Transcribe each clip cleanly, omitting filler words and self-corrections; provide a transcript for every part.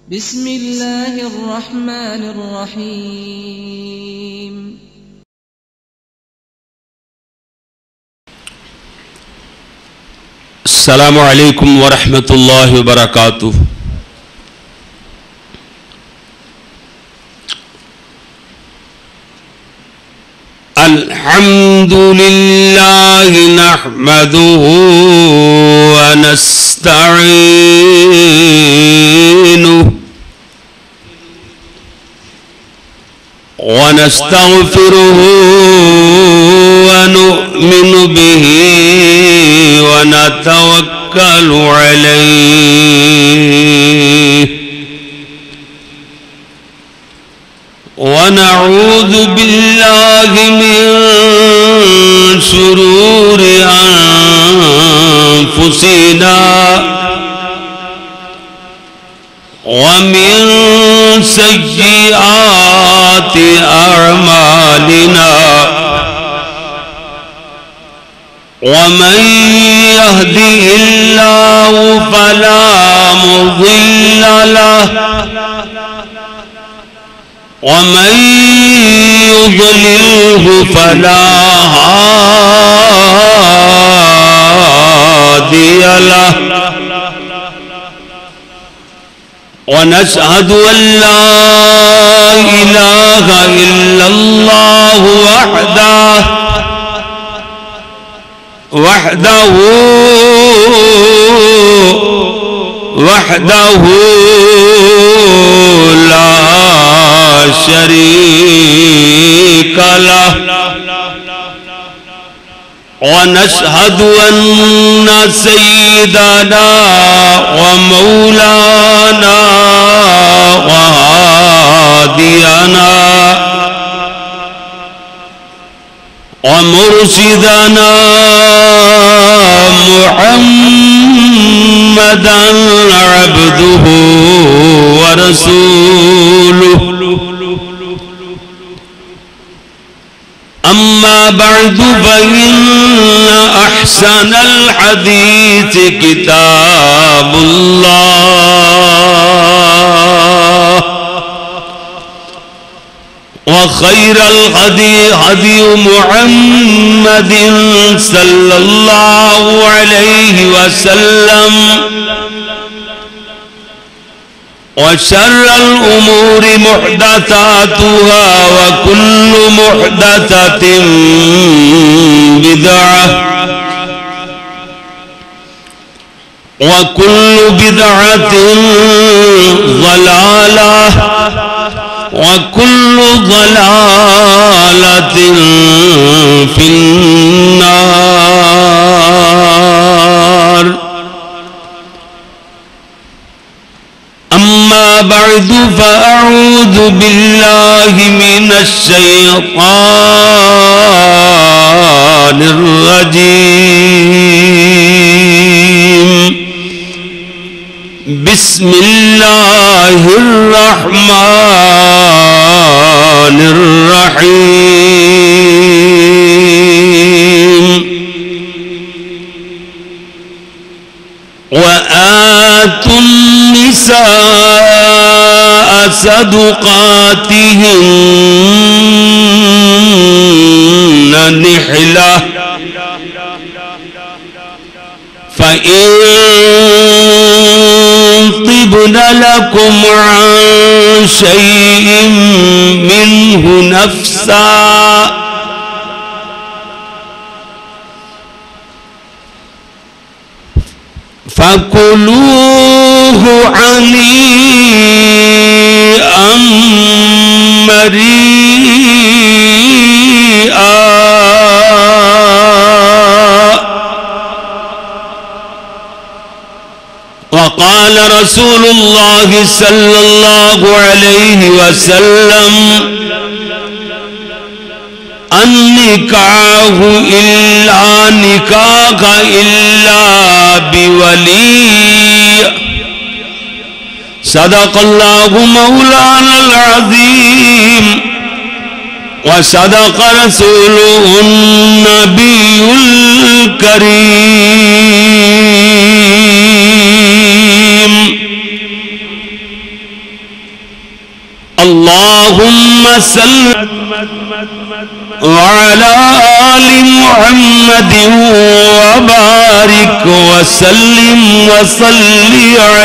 بسم الله الرحمن الرحيم. السلام علیکم ورحمۃ اللہ وبرکاتہ. الحمد للہ نحمده ونستعینه ونستغفره ونؤمن به ونتوكل عليه ونعوذ بالله من شرور أنفسنا ومن سيئات أعمالنا ومن يهده الله فلا مضل له ومن يضلله فلا هادي له ونشهد أن لا إله إلا الله وحده لا شريك له ونشهد أن سيدنا ومولانا وهادينا ومرشدنا محمدا عبده ورسوله. أما بعد فإن أحسن الحديث كتاب الله وخير الهدي هدي محمد صلى الله عليه وسلم وشر الأمور محدثاتها وكل محدثة بدعة وكل بدعة ضلالة وكل ضلالة في النار. أما بعد فأعوذ بالله من الشيطان الرجيم. بسم الله الرحمن الرحيم. وآتوا النساء صدقاتهن نحلة فإن طبن لكم عن شيء منه نفسا فكلوه هنيئا مريئا. وقال رسول الله صلى الله عليه وسلم النکاح إلا نکاح إلا بولی. صدق الله مولانا العظيم وصدق رسوله النبي الكريم. اللہم صل وعلی آل محمد وبارک وسلم وصلی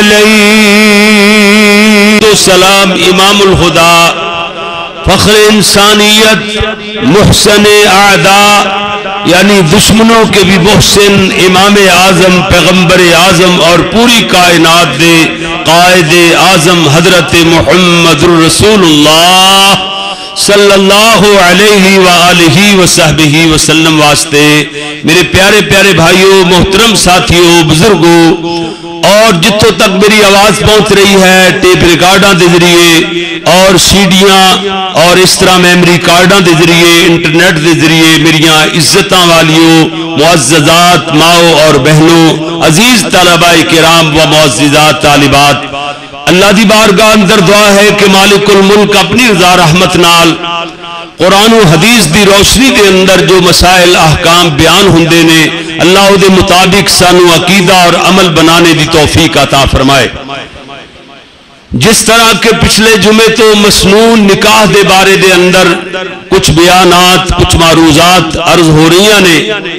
علیہ. تو سلام امام الہدیٰ، فخر انسانیت، محسن اعداء یعنی دشمنوں کے بھی محسن، امام اعظم، پیغمبر اعظم اور پوری کائنات دے قائد اعظم حضرت محمد رسول اللہ صلی اللہ علیہ وآلہ وصحبہ وسلم واسطے. میرے پیارے پیارے بھائیوں، محترم ساتھیوں، بزرگوں، اور جتوں تک میری آواز پہنچ رہی ہے ٹیپ ریکارڈاں دے ذریعے اور سیڈیاں اور اس طرح میموری کارڈاں دے ذریعے، انٹرنیٹ دے ذریعے، میریاں عزتاں والیوں، معززات ماؤں اور بہنوں، عزیز طلباء کرام و معززات طالبات، اللہ دی بارگاہ اندر دعا ہے کہ مالک الملک اپنی رضا رحمت نال قرآن و حدیث دی روشنی دے اندر جو مسائل احکام بیان ہوندے نے، اللہ دے مطابق سانو عقیدہ اور عمل بنانے دی توفیق عطا فرمائے. جس طرح کے پچھلے جمعے تو مسنون نکاح دے بارے دے اندر کچھ بیانات، کچھ معروضات عرض ہو رہی نے،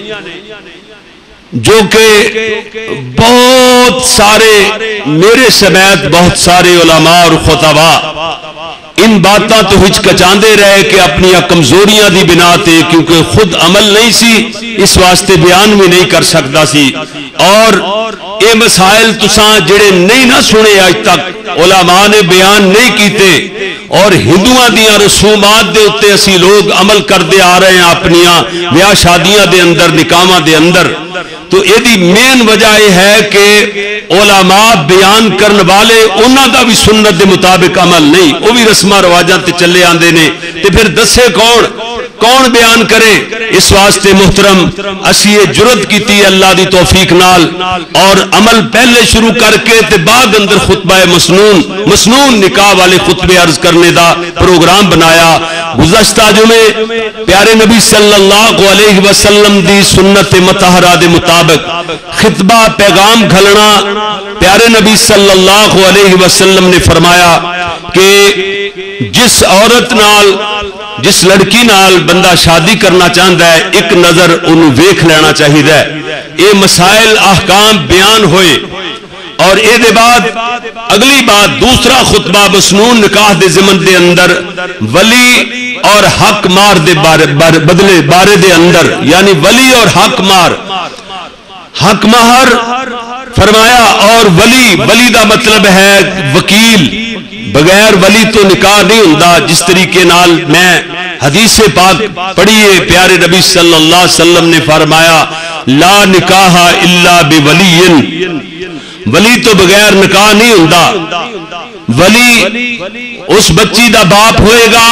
جو کہ بہت سارے میرے سمیت بہت سارے علماء اور خطباء ان باتاں تو ہچکچاندے رہے کہ اپنی کمزوریاں دی بنا تے، کیونکہ خود عمل نہیں سی اس واسطے بیان بھی نہیں کر سکتا سی. اور اے مسائل تساں جڑے نہیں نہ سنے آج تک علماء نے بیان نہیں کیتے، اور ہندوؤں دیاں رسومات دے اتے اسی لوگ عمل کردے آ رہے ہیں اپنیاں بیاہ شادیاں دے اندر، نکاحاں دے اندر. تو یہ دی مین وجہ یہ ہے کہ علماء بیان کرن والے انہاں دا بھی سنت دے مطابق عمل نہیں، وہ بھی رسمہ رواجاں تے چلے آندے نے، تے پھر دسے کون بیان کرے. اس واسطے محترم اسی یہ جرت کیتی اللہ دی توفیق نال، اور عمل پہلے شروع کر کے تے بعد اندر خطبہ مسنون نکاح والے خطبے عرض کرنے دا پروگرام بنایا. گزشتہ جمعے پیارے نبی صلی اللہ علیہ وسلم دی سنت مطہرہ دے مطابق خطبہ پیغام گھلنا، پیارے نبی صلی اللہ علیہ وسلم نے فرمایا کہ جس عورت نال، جس لڑکی نال بندہ شادی کرنا چاہتا ہے، ایک نظر انہوں ویکھ لینا چاہیے. یہ مسائل احکام بیان ہوئے، اور اے دے بعد اگلی بات دوسرا خطبہ مسنون نکاح دے ضمن دے اندر ولی اور حق مار دے بدلے بارے دے اندر، یعنی ولی اور حق مار، حق مہر فرمایا. اور ولی دا مطلب ہے وکیل، بغیر ولی تو نکاح نہیں ہوندا. جس طریقے نال میں حدیث پاک پڑھیے، پیارے نبی صلی اللہ علیہ وسلم نے فرمایا لا نکاح الا بولی، ولی تو بغیر نکاح نہیں ہوندا. ولی اس بچی دا باپ ہوئے گا،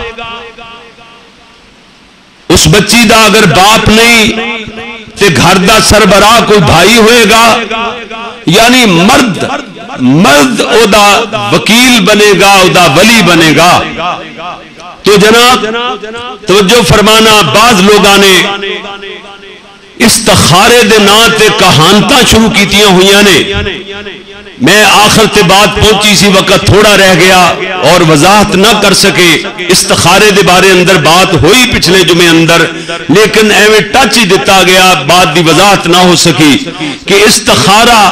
اس بچی دا اگر باپ نہیں تے گھر دا سربراہ کوئی بھائی ہوئے گا، یعنی مرد او دا وکیل بنے گا، او دا ولی بنے گا. تو جناب توجہ فرمانا، بعض لوگاں نے استخارے دے نا تے کہانتاں شروع کیتیاں ہوئیاں نے. میں آخر تے بات پہنچی سی، وقت تھوڑا رہ گیا اور وضاحت نہ کر سکے. استخارے دے بارے اندر بات ہوئی پچھلے جمعے اندر، لیکن ایویں ٹچ ہی دیتا گیا، بات دی وضاحت نہ ہو سکی کہ استخارہ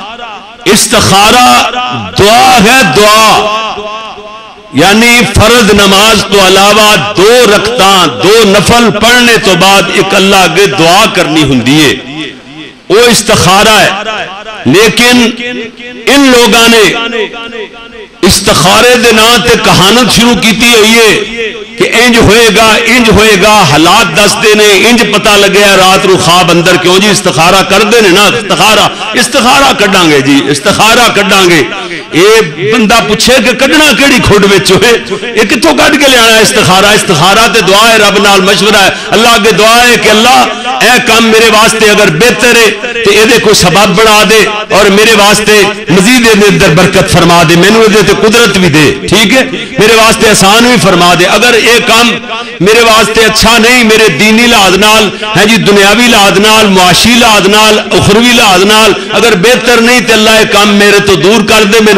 دعا ہے. دعا یعنی فرض نماز تو علاوہ 2 رکعتاں 2 نفل پڑھنے تو بعد ایک اللہ اگے دعا کرنی ہوندی ہے، وہ استخارہ ہے. لیکن ان لوگاں نے استخارے دے نام تے کہانت شروع کیتی ہوئی ہے کہ انج ہوئے گا، حالات دستے نے، انج پتہ لگیا رات رو خواب اندر کیوں جی استخارہ کر دے نے نا، استخارہ کڈاں گے جی، استخارہ کڈاں گے. اے بندہ پوچھے کہ کڈنا کیڑی کھڈ وچ ہوئے، اے کتھوں کڈ کے لیانا استخارہ تے دعا ہے، رب نال مشورہ ہے، اللہ اگے دعا ہے کہ اللہ اے کام میرے واسطے اگر بہتر ہے تے اے دے کوئی سبب بنا دے، اور میرے واسطے مزید اے دے اندر برکت فرما دے، مینوں اے دے تے قدرت بھی دے، ٹھیک ہے، میرے واسطے آسان بھی فرما دے. اگر اے کام میرے واسطے اچھا نہیں، میرے دینی لحاظ نال ہے جی، دنیاوی لحاظ نال، معاشی لحاظ نال، اخروی لحاظ نال اگر بہتر نہیں تے اللہ اے کام میرے تو دور کر دے، مینوں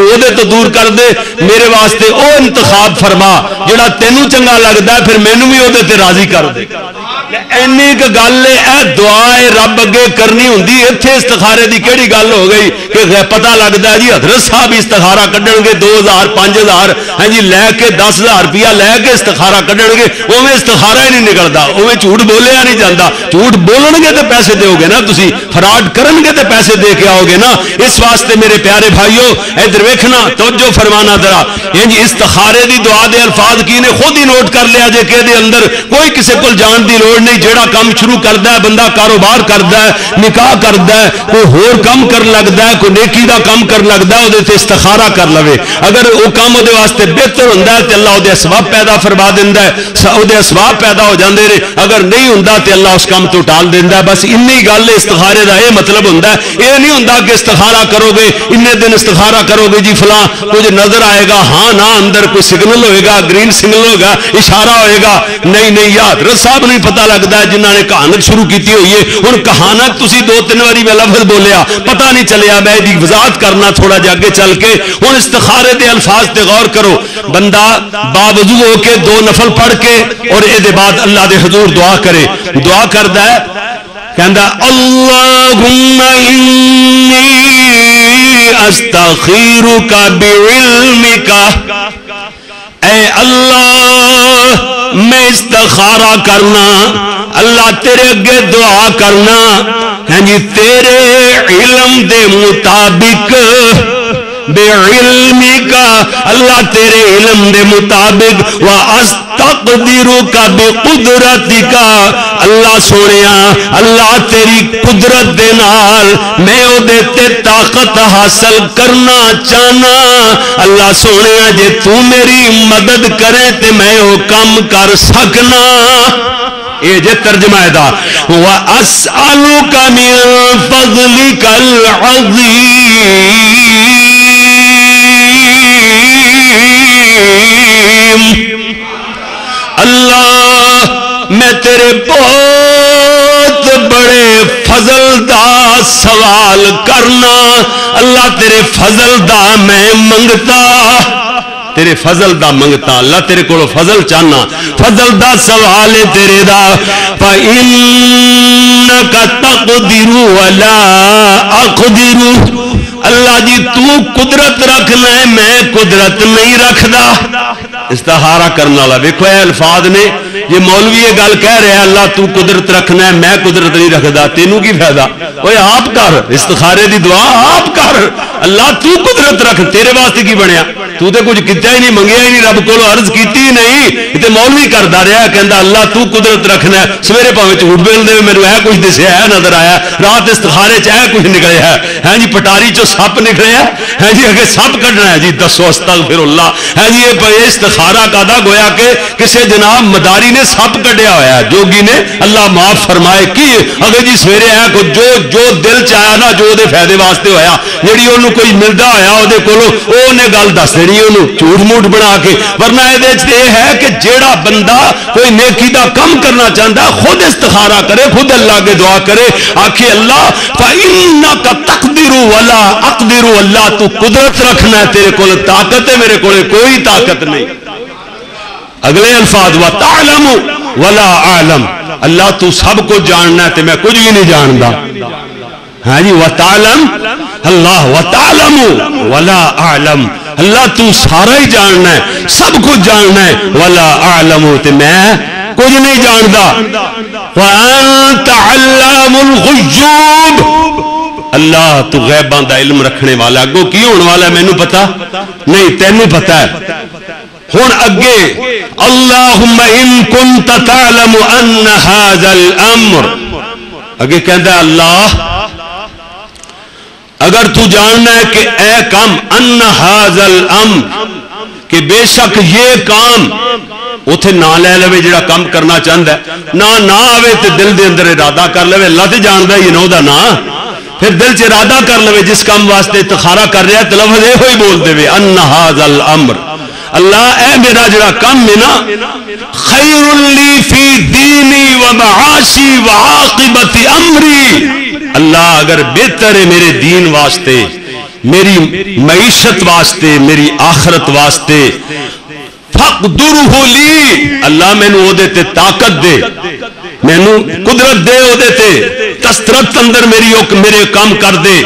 وہ تو دور کر دے, میرے واسطے وہ انتخاب فرما جڑا تینوں چنگا لگتا ہے, پھر مینوں بھی وہ راضی کر دے. اینی کہ گل ہے دعا رب اگے کرنی ہوندی, اتنے استخارے دی کیڑی گل ہو گئی کہ پتہ لگتا ہے جی حضرت صاحب استخارہ کڈن گے 2000 5000 ہاں جی لے کے 10,000 روپیہ لے کے استخارہ کڈن گے, اوویں استخارہ ہی نہیں نکلتا, اوویں جھوٹ بولیا نہیں جاتا. جھوٹ بولن گے تو پیسے دو گے نا, تسی فراڈ کرن گے تو پیسے دے کے آؤ گے نا. اس واسطے میرے پیارے بھائیو ادھر ویکھنا, توجہ فرمانا ذرا. ہاں جی استخارے دی دعا دے الفاظ کی نے خود ہی نوٹ کر لیا جے کہ دے اندر کوئی کسی کو جان دی لوڑ نہیں. جیڑا کام شروع کرتا ہے بندہ, کاروبار کرتا ہے, نکاح کرتا ہے, کوئی ہور کام کر لگتا ہے, کوئی نیکی دا کام کر لگتا ہے, وہ استخارہ کر لوے. اگر وہ کام وہ واسطے بہتر ہوتا ہے تو اللہ وہ اسباب پیدا فرما دینا ہے, وہ اسباب پیدا ہو جاتے ہیں. اگر نہیں ہوتا تو اللہ اس کام تو ٹال دینا ہے. بس اینی گل استخارے کا یہ مطلب ہوتا ہے. یہ نہیں ہوتا کہ استخارہ کرو گے ان دن استخارہ کرو گے جی فلاں کچھ نظر آئے گا, ہاں نہ اندر کوئی سگنل ہوئے گا, گرین سگنل ہوگا, اشارہ ہوئے گا. نہیں نہیں, یا حضرت صاحب نہیں پتہ لگتا ہے جنہوں نے کہانت شروع کی ہوئی ہے. ہوں کہانت تسی 2-3 باری میں لفظ بولیا پتہ نہیں چلیا, میں دی وضاحت کرنا تھوڑا جا کے چل کے. ہوں استخارے دے الفاظ تے غور کرو. بندہ باوضو ہو کے 2 نفل پڑھ کے اور اے بعد اللہ دے حضور دعا کرے. دعا کردا ہے کہندا اللہم انی استخیرک بعلمک, اے اللہ میں استخارہ کرنا, اللہ تیرے اگے دعا کرنا ہاں جی تیرے علم دے مطابق, بعلمک اللہ تیرے علم دے مطابق, واستقدرک بقدرتک اللہ سونیا اللہ تیری قدرت دے نال میں او دے تے طاقت حاصل کرنا چاہنا. اللہ سونیا جے تو میری مدد کرے تے میں او کام کر سکنا. یہ جے ترجمہ ہے دا وَأَسْأَلُكَ مِن فَضْلِكَ الْعَظِيمِ, اللہ میں تیرے بہت بڑے فضل دا سوال کرنا. اللہ تیرے فضل دا میں منگتا, تیرے فضل دا منگتا, اللہ تیرے کو فضل چاہنا, فضل دا سوال تیرے دا. فَإِنَّكَ تَقْدِرُ وَلَا أَقْدِرُ, اللہ جی تو قدرت رکھنا ہے میں قدرت نہیں رکھدا. استخارہ کرنے والا دیکھو اے الفاظ نے, یہ مولوی یہ گل کہہ رہا ہے اللہ تو قدرت رکھنا ہے میں قدرت نہیں رکھدا, تینوں کی فائدہ؟ اوے آپ کر استخارے دی دعا آپ کر, اللہ تو قدرت رکھ, تیرے واسطے کی بنیا؟ تو تے کچھ کیتا ہی نہیں, منگیا ہی نہیں, رب کو عرض کیتی ہی نہیں. تے مولوی کردا رہا کہندا اللہ تو قدرت رکھنا ہے. سویرے پاویں جھوٹ بول دے میرے ہے کچھ دسیا ہے نظر آیا, رات استخارے چ ہے کچھ نکلیا ہے, ہاں جی پٹاری چو سپ نکلیا ہے جی, اگے سپ کڈنا ہے جی, دسو استغفر اللہ. ہے جی یہ استخارہ کادا گویا کہ کسی جناب مداری نے سپ کڈیا ہوا ہے, جوگی نے اللہ معاف فرمائے کی اگے جی سویرے ہے کو جو دل چاہیا نا جو دے فائدے واسطے ہویا, جیڑی انہوں کوئی ملتا ہویا وہ دے کولو اونے گل دس دینی انہوں جھوٹ موٹ بنا کے. ورنہ یہ ہے کہ جیڑا بندہ کوئی نیکی دا کم کرنا چاہتا خود استخارہ کرے, خود اللہ کے دعا کرے, آکھے اللہ فَإِنَّكَ تَقْدِرُ وَلَا أَقْدِرُ, اللہ تو قدرت رکھنا ہے تیرے کول طاقت ہے میرے کول کوئی طاقت نہیں. اگلے الفاظ وَتَعْلَمُ وَلَا أَعْلَمُ, اللہ تو سب کو جاننا ہے تے میں کچھ بھی نہیں جاندا. ہاں جی وَتَعْلَمُ اللہ وَتَعْلَمُ وَلَا أَعْلَمُ, اللہ تو سارا ہی جاننا ہے سب کچھ جاننا ہے. وَلَا أَعْلَمُ تے میں کچھ نہیں جاندا. وَأَنْتَ عَلَّامُ الْغُيُوبِ, اللہ تو غیباں دا علم رکھنے والا, اگوں کی ہونے والا ہے مینوں پتا نہیں, تینوں پتا ہے. ہن اگے اللہم ان کنت تعلم ان ھذا الامر, اگے کہندا اللہ اگر تو جاننا ہے کہ اے کام ان ھذا الامر کہ بے شک یہ کام, اتنے نہ لے لے جڑا کام کرنا چاہتا ہے, نہ آوے تے دل دے اندر ارادہ کر لے, اللہ تے جاندا ہی نہ دا نا, پھر دل چ ارادہ کر لے جس کام واسطے استخارہ کر رہا ہے تو لفظ یہ ہوئی بول دے ان ھذا الامر, اللہ اے میرا جڑا کام ہے نا خیر لی فی دینی و معاشی و عاقبت امری, اللہ اگر بہتر ہے میرے دین واسطے میری معیشت واسطے میری آخرت واسطے فقدرہ لی اللہ مینوں او دے تے طاقت دے مینوں قدرت دے او دے تے کثرت اندر میرے کام کر دے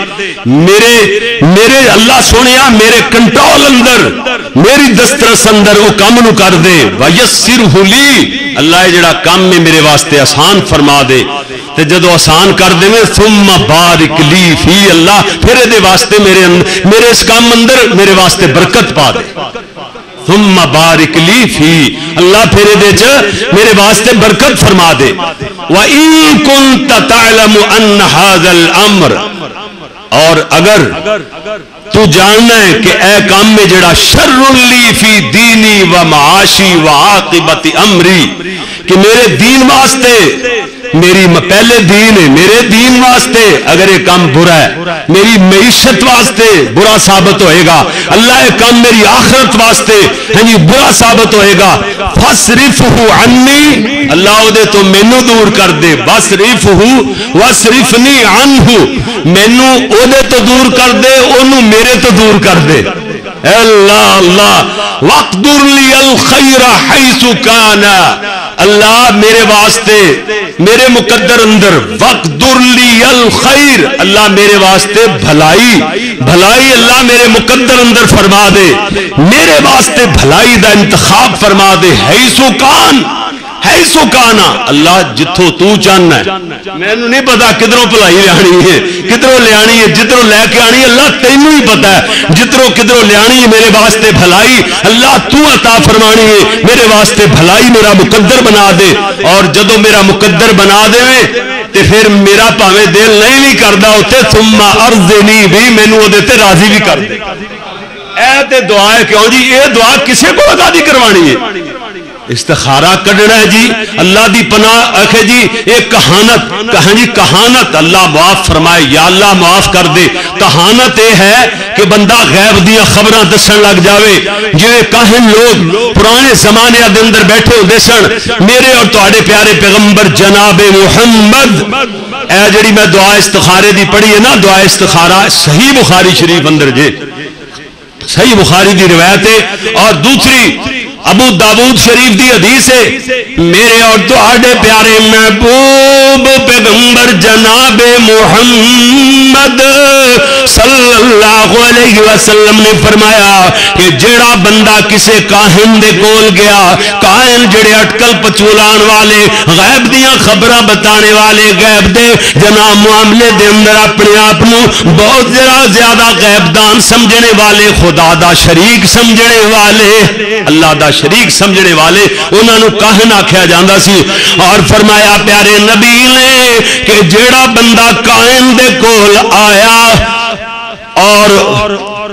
میرے اللہ سونیا میرے کنٹرول اندر میری دسترس اندر او کام نو کر دے ویسرہ لی اللہ جڑا کام میں میرے واسطے آسان فرما دے تے جدو آسان کر دے ثم بارک لی فی اللہ پھر دے واسطے میرے اس کام اندر میرے واسطے برکت پا دے ثم بارک لی فی اللہ پھر دے میرے واسطے برکت فرما دے وَإِن كُنْتَ تَعْلَمُ أَنَّ هَذَا الْأَمْرَ اور اگر تو جاننا ہے کہ اے کام میں جڑا شر لی فی دینی و معاشی و عاقبت امری کہ میرے دین واسطے میری پہلے دین ہے میرے دین واسطے اگر یہ کام برا ہے میری معیشت واسطے برا ثابت ہوئے گا اللہ یہ کام میری آخرت واسطے برا ثابت ہوئے گا فَصْرِفْهُ عَنِّي اللہ دے تو مینوں دور کر دے وَصْرِفْهُ وَصْرِفْنِي عَنْهُ مینوں او دے تو دور کر دے انہوں میرے تو دور کر دے اللہ اللہ وَقْدُرْ لِيَ الْخَيْرَ حَيْثُ كَانَ اللہ میرے واسطے میرے مقدر اندر وَقْدُرْ لِيَ الْخَيْرَ اللہ میرے واسطے بھلائی اللہ میرے مقدر اندر فرما دے میرے واسطے بھلائی دا انتخاب فرما دے حیث کانا اللہ جتھوں تو چاہنا ہے میں نے نہیں پتا کدھروں بھلائی لانی ہے کدھروں لے آنی ہے جدھروں لے کے آنی ہے اللہ تینوں ہی پتا ہے جدھروں کدھروں لے آنی ہے میرے واسطے بھلائی اللہ تو عطا فرمانی ہے میرے واسطے بھلائی میرا مقدر بنا دے اور جدو میرا مقدر بنا دے تے پھر میرا پاویں دل نہیں بھی کردا اوتے ثم ارضنی بھی مینوں اودے تے راضی بھی کر دے اے تے دعا ہے کیوں جی یہ دعا کسے کو ادا نہیں کروانی ہے استخارہ کڈنا ہے جی اللہ دی پناہ آخے جی ایک کہانت کہیں جی کہانت اللہ معاف فرمائے یا اللہ معاف کر دے کہانت یہ ہے کہ بندہ غیب دیا خبراں دسن لگ جاوے جے کاہن لوگ پرانے زمانے دے اندر بیٹھے ہوندے سن میرے اور تہاڈے پیارے پیغمبر جناب محمد اے جڑی میں دعا استخارے دی پڑھی ہے نا دعا استخارہ صحیح بخاری شریف اندر جے صحیح بخاری دی روایت ہے اور دوسری ابو داود شریف دی حدیث ہے میرے اور تہاڈے پیارے محبوب پیغمبر جناب محمد صلی اللہ علیہ وسلم نے فرمایا کہ جڑا بندہ کسے کاہن دے کول گیا کاہن جڑے اٹکل پچولان والے غیب دیاں خبراں بتانے والے غیب دے جناب معاملے دے اندر اپنے آپ بہت زیادہ غیب دان سمجھنے والے خدا دا شریک سمجھنے والے اللہ دا شریک سمجھنے والے انہاں نو کاہن آکھیا جاندا سی اور فرمایا پیارے نبی نے کہ جیڑا بندہ کاہن دے کول آیا اور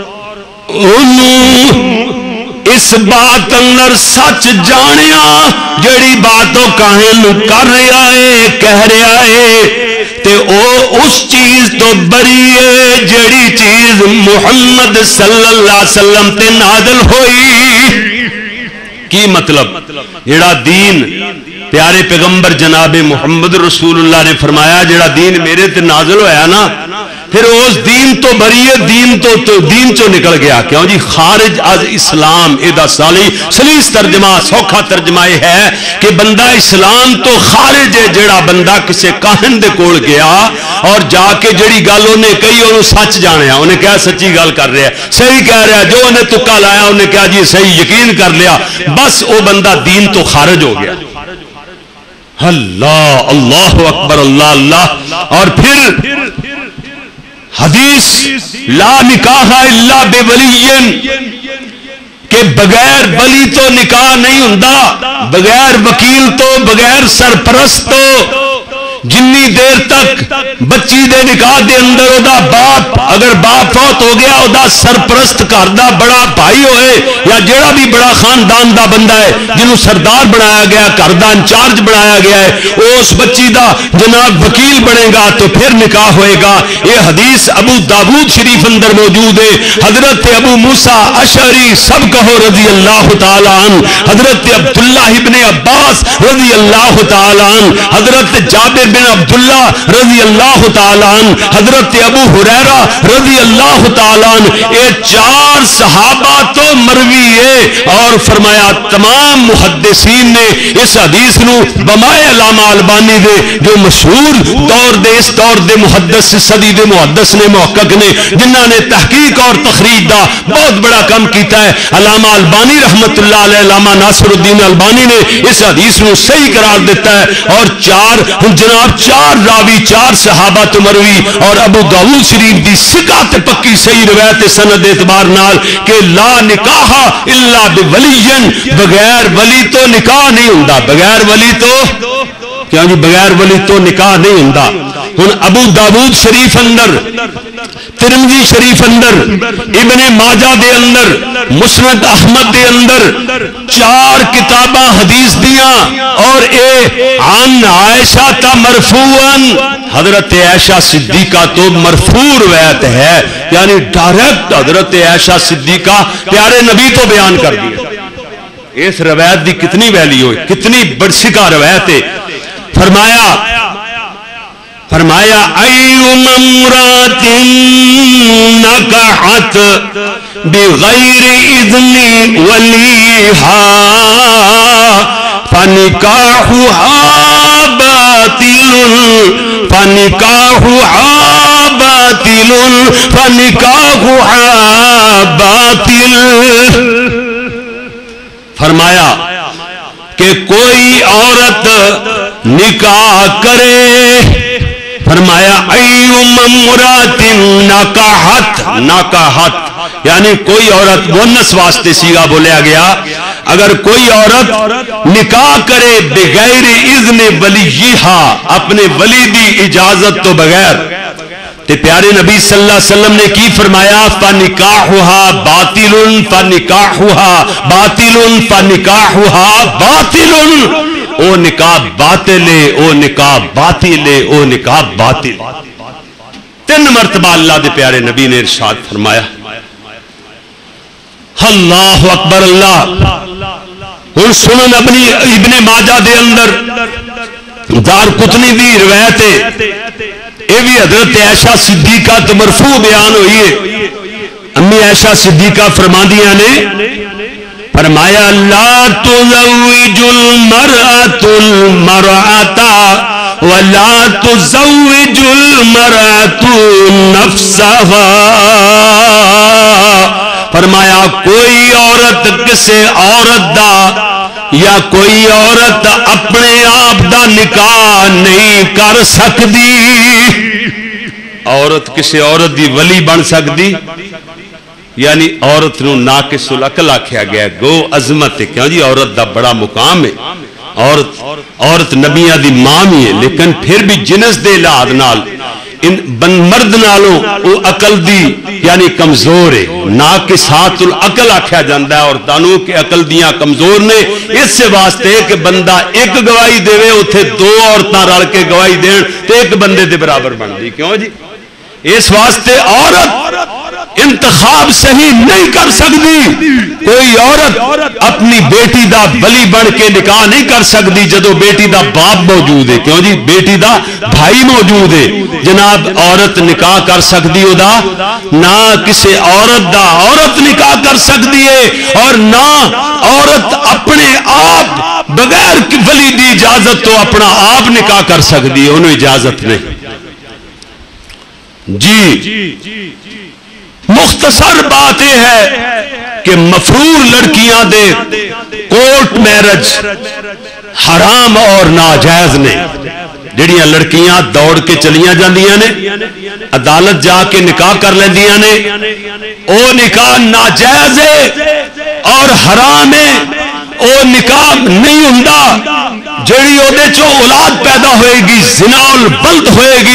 انہوں اس بات اندر سچ جانیا جیڑی باتوں کاہن کر رہا ہے کہہ رہا ہے تے او اس چیز تو بری ہے جیڑی چیز محمد صلی اللہ علیہ وسلم تے نازل ہوئی کی مطلب جڑا دین پیارے پیغمبر جناب محمد رسول اللہ نے فرمایا جڑا دین میرے تے نازل ہویا نا پھر اس دین تو بری ہے دین چو نکل گیا کیوں جی خارج از اسلام ایدہ سلیس ترجمہ سوکھا ترجمہ یہ ہے کہ بندہ اسلام تو خارج ہے جڑا بندہ کسے کاہن دے کول گیا اور جا کے جڑی گل انہیں کہی انہوں سچ جانیا انہیں کہا سچی گل کر رہا ہے صحیح کہہ رہا ہے جو انہیں تکا لایا انہیں کہا جی صحیح یقین کر لیا بس وہ بندہ دین تو خارج ہو گیا اللہ اللہ اکبر اللہ اللہ اور پھر حدیث لا نکاح الا بولی کہ بغیر ولی تو نکاح نہیں ہوندا بغیر وکیل تو بغیر سرپرست تو جنی دیر تک بچی دے نکاح دے اندر او دا باپ اگر باپ فوت ہو گیا او دا سرپرست گھر دا بڑا بھائی ہوئے یا جڑا بھی بڑا خاندان دا بندہ ہے جنہوں سردار بنایا گیا گھر دا انچارج بنایا گیا ہے اس بچی دا جناب وکیل بنے گا تو پھر نکاح ہوئے گا. یہ حدیث ابو داود شریف اندر موجود ہے. حضرت ابو موسیٰ اشعری سب کہو رضی اللہ تعالی عنہ, حضرت عبداللہ ابن عباس رضی اللہ تعالی عنہ, حضرت جابر بن عبداللہ رضی اللہ تعالی عنہ, حضرت ابو ہریرہ رضی اللہ تعالی عنہ, یہ 4 صحابہ تو مروی ہے. اور فرمایا تمام محدثین نے اس حدیث نو بمائے علامہ البانی دے جو مشہور دور دے اس دور دے محدث صدی دے محدث نے محقق نے جنہاں نے تحقیق اور تخریج دا بہت بڑا کام کیتا ہے. علامہ البانی رحمت اللہ علیہ, علامہ ناصر الدین البانی نے اس حدیث نو صحیح قرار دیتا ہے. اور 4 راوی 4 صحابہ تو مروی اور ابو داؤد شریف دی ثقات پکی صحیح روایت سند اعتبار نال کہ لا نکاح الا بولی, بغیر ولی تو نکاح نہیں ہوندا, بغیر ولی تو کیا جی بغیر ولی تو نکاح نہیں ہوندا. ہن ابو داؤد شریف اندر, ترمذی شریف اندر, ابن ماجہ دے اندر, مسند احمد دے اندر 4 کتاباں حدیث دیاں اور اے عن عائشہ تا مرفوعاً, حضرت عائشہ صدیقہ تو مرفوع روایت ہے, یعنی ڈائریکٹ حضرت عائشہ صدیقہ پیارے نبی تو بیان کر دیا. اس روایت دی کتنی ویلیو ہے, کتنی بڑسکا روایت ہے. فرمایا ایوم امرات نکحت بغیر اذن ولیہا فنکاحها باطل فنکاحها باطل فنکاحها باطل. فرمایا کہ کوئی عورت نکاح کرے, فرمایا ایوم امرات نکحت, نکحت یعنی کوئی عورت مؤنث واسطے صیغہ بولیا گیا, اگر کوئی عورت نکاح کرے بغیر اذن ولیہا, اپنے ولی دی اجازت تو بغیر, تے پیارے نبی صلی اللہ علیہ وسلم نے کی فرمایا فنکاحها باطل فنکاحها باطل فنکاحها باطل, او نکاح باطل ہے, او نکاح باطل ہے, او نکاح باطل. 3 مرتبہ اللہ دے پیارے نبی نے ارشاد فرمایا. اللہ اکبر اللہ. ہن سنن ابن ماجہ دے اندر دارقطنی دی روایت ہے, یہ بھی حضرت عائشہ صدیقہ تو مرفوع بیان ہوئی ہے. امی عائشہ صدیقہ فرماندیاں نے فرمایا لا تزوج المرأة المرأة ولا تزوج المرأة نفسها. فرمایا کوئی عورت کسے عورت دا یا کوئی عورت اپنے آپ دا نکاح نہیں کر سکتی. عورت کسے عورت دی ولی بن سکتی, یعنی عورت نو ناقص العقل آکھیا گیا, گو عظمت ہے. کیوں جی عورت دا بڑا مقام ہے, عورت نبیاں دی ماں بھی ہے, لیکن پھر بھی جنس دے لحاظ نال مرد نالوں او عقل دی یعنی کمزور ہے, ناقصات العقل آکھیا جاندا ہے. اور تانوں کہ عقل دیاں کمزور نے, اس سے واسطے کہ بندہ ایک گواہی دے اوتھے 2 عورتاں رل کے گواہی دین تے ایک بندے دے برابر بندی. کیوں جی اس واسطے عورت انتخاب صحیح نہیں کر سکتی. کوئی عورت اپنی بیٹی دا ولی بن کے نکاح نہیں کر سکتی جدو بیٹی دا باپ موجود ہے. کیوں جی بیٹی دا بھائی موجود ہے. جناب عورت نکاح کر سکتی ہو دا نہ کسی عورت دا عورت نکاح کر سکتی ہے, اور نہ عورت اپنے آپ بغیر ولی دی اجازت تو اپنا آپ نکاح کر سکتی ہے, انہوں اجازت نہیں. جی مختصر بات یہ ہے کہ مفرور لڑکیاں دے کورٹ میرج حرام اور ناجائز نے. جڑیاں لڑکیاں دوڑ کے چلیاں جاندیاں نے, عدالت جا کے نکاح کر لیندیاں نے, او نکاح ناجائز ہے اور حرام ہے. او نکاح نہیں ہوندا جڑی اودے چوں اولاد پیدا ہوئے گی, زنا البلد ہوئے گی,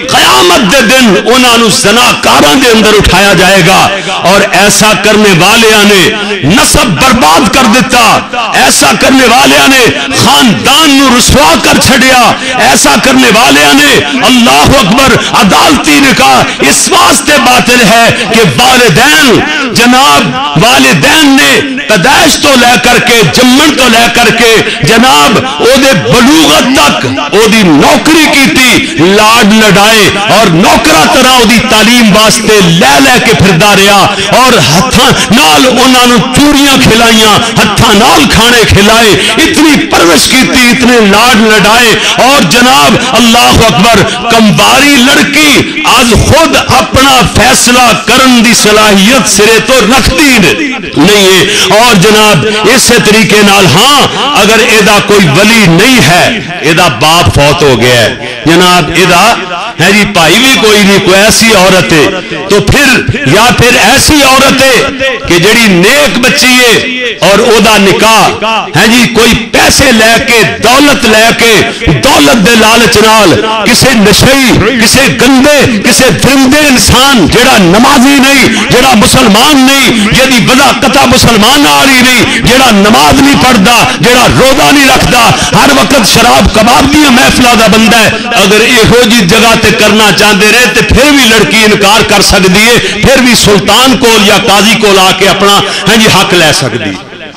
قیامت دے دن انہاں نو زناکاراں دے اندر اٹھایا جائے گا، اور ایسا کرنے والیاں نے نسب برباد کر دیتا، ایسا کرنے والیاں نے خاندان نو رسوا کر چھڑیا، ایسا کرنے والیاں نے اللہ اکبر عدالتی نکاح اس واسطے باطل ہے کہ والدین جناب والدین نے پیدائش تو لے کر کے جمن تو لے کر کے جناب او دے بلوغت تک او دی نوکری کیتی، لاڈ لڈائے اور نوکرا طرح او دی تعلیم واسطے لے لے کے پھردا رہا، اور ہتھاں نال انہاں نو چوریاں کھلائیاں، ہتھاں نال کھانے کھلائے، اتنی پرورش کیتی، اتنے لاڈ لڈائے، اور جناب اللہ اکبر کمباری لڑکی آج خود اپنا فیصلہ کرن دی صلاحیت سرے تو رکھتی نہیں ہے، اور جناب اسی طریقے نال ہاں اگر ایدا کوئی ولی نہیں ہے، ایدا باپ فوت ہو گیا ہے جناب، ایدا ہے جی بھائی بھی کوئی نہیں، کوئی ایسی عورت ہے تو پھر یا پھر ایسی عورت ہے کہ جڑی نیک بچی ہے اور او دا نکاح ہے جی کوئی پیسے لے کے دولت لے کے دولت دے لالچ نال کسے نشئی کسے گندے کسے درندے انسان جڑا نمازی نہیں جڑا مسلمان نہیں جدی وجہ قطع مسلمان آ رہی نہیں جڑا نماز نہیں پڑھتا جڑا روزہ نہیں رکھتا ہر وقت شراب کباب دی محفلہ دا بندہ ہے، اگر یہو جی جگہ تے کرنا چاہتے رہے تو پھر بھی لڑکی انکار کر سکتی ہے، پھر بھی سلطان کو یا قاضی کو لا کے اپنا ہاں جی حق لے سکتی،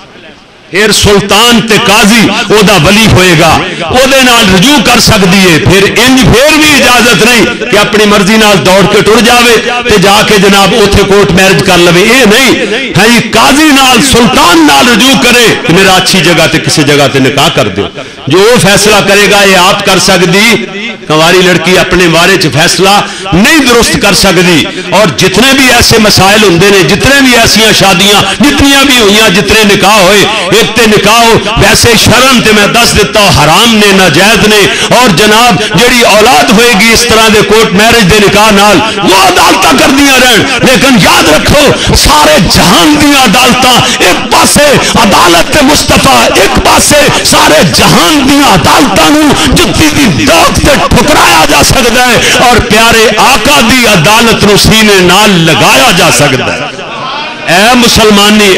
پھر سلطان تے قاضی او دا ولی ہوئے گا، او دے نال رجوع کر سکتی ہے، پھر انج پھر بھی اجازت نہیں کہ اپنی مرضی نال دوڑ کے ٹر جاوے تے جا کے جناب اوتھے کورٹ میرج کر لوے، اے نہیں ہے جی قاضی نال سلطان نال رجوع کرے کہ میرا اچھی جگہ تے کسی جگہ تے نکاح کر دو، جو وہ فیصلہ کرے گا یہ آپ کر سکتی، کنواری لڑکی اپنے بارے چ فیصلہ نہیں درست کر سکتی، اور جتنے بھی ایسے مسائل ہوندے نے جتنے بھی ایسیاں شادیاں جتنیاں بھی ہوئیاں جتنے نکاح ہوئے ایک تے نکاح ویسے شرم تے میں دس دیتا ہوں حرام نے ناجائز نے، اور جناب جڑی اولاد ہوئے گی اس طرح دے کورٹ میرج دے نکاح نال وہ عدالتاں کر دیاں رہن، لیکن یاد رکھو سارے جہان دیاں عدالتاں ایک پاسے عدالت مصطفیٰ ایک پاسے سارے جہان دیاں عدالتاں نوں جتی دی دوک تے ٹھکرایا جا سکتا ہے، اور پیارے آقا دی عدالت نو سینے نال لگایا جا سکتا ہے۔ اے مسلمانی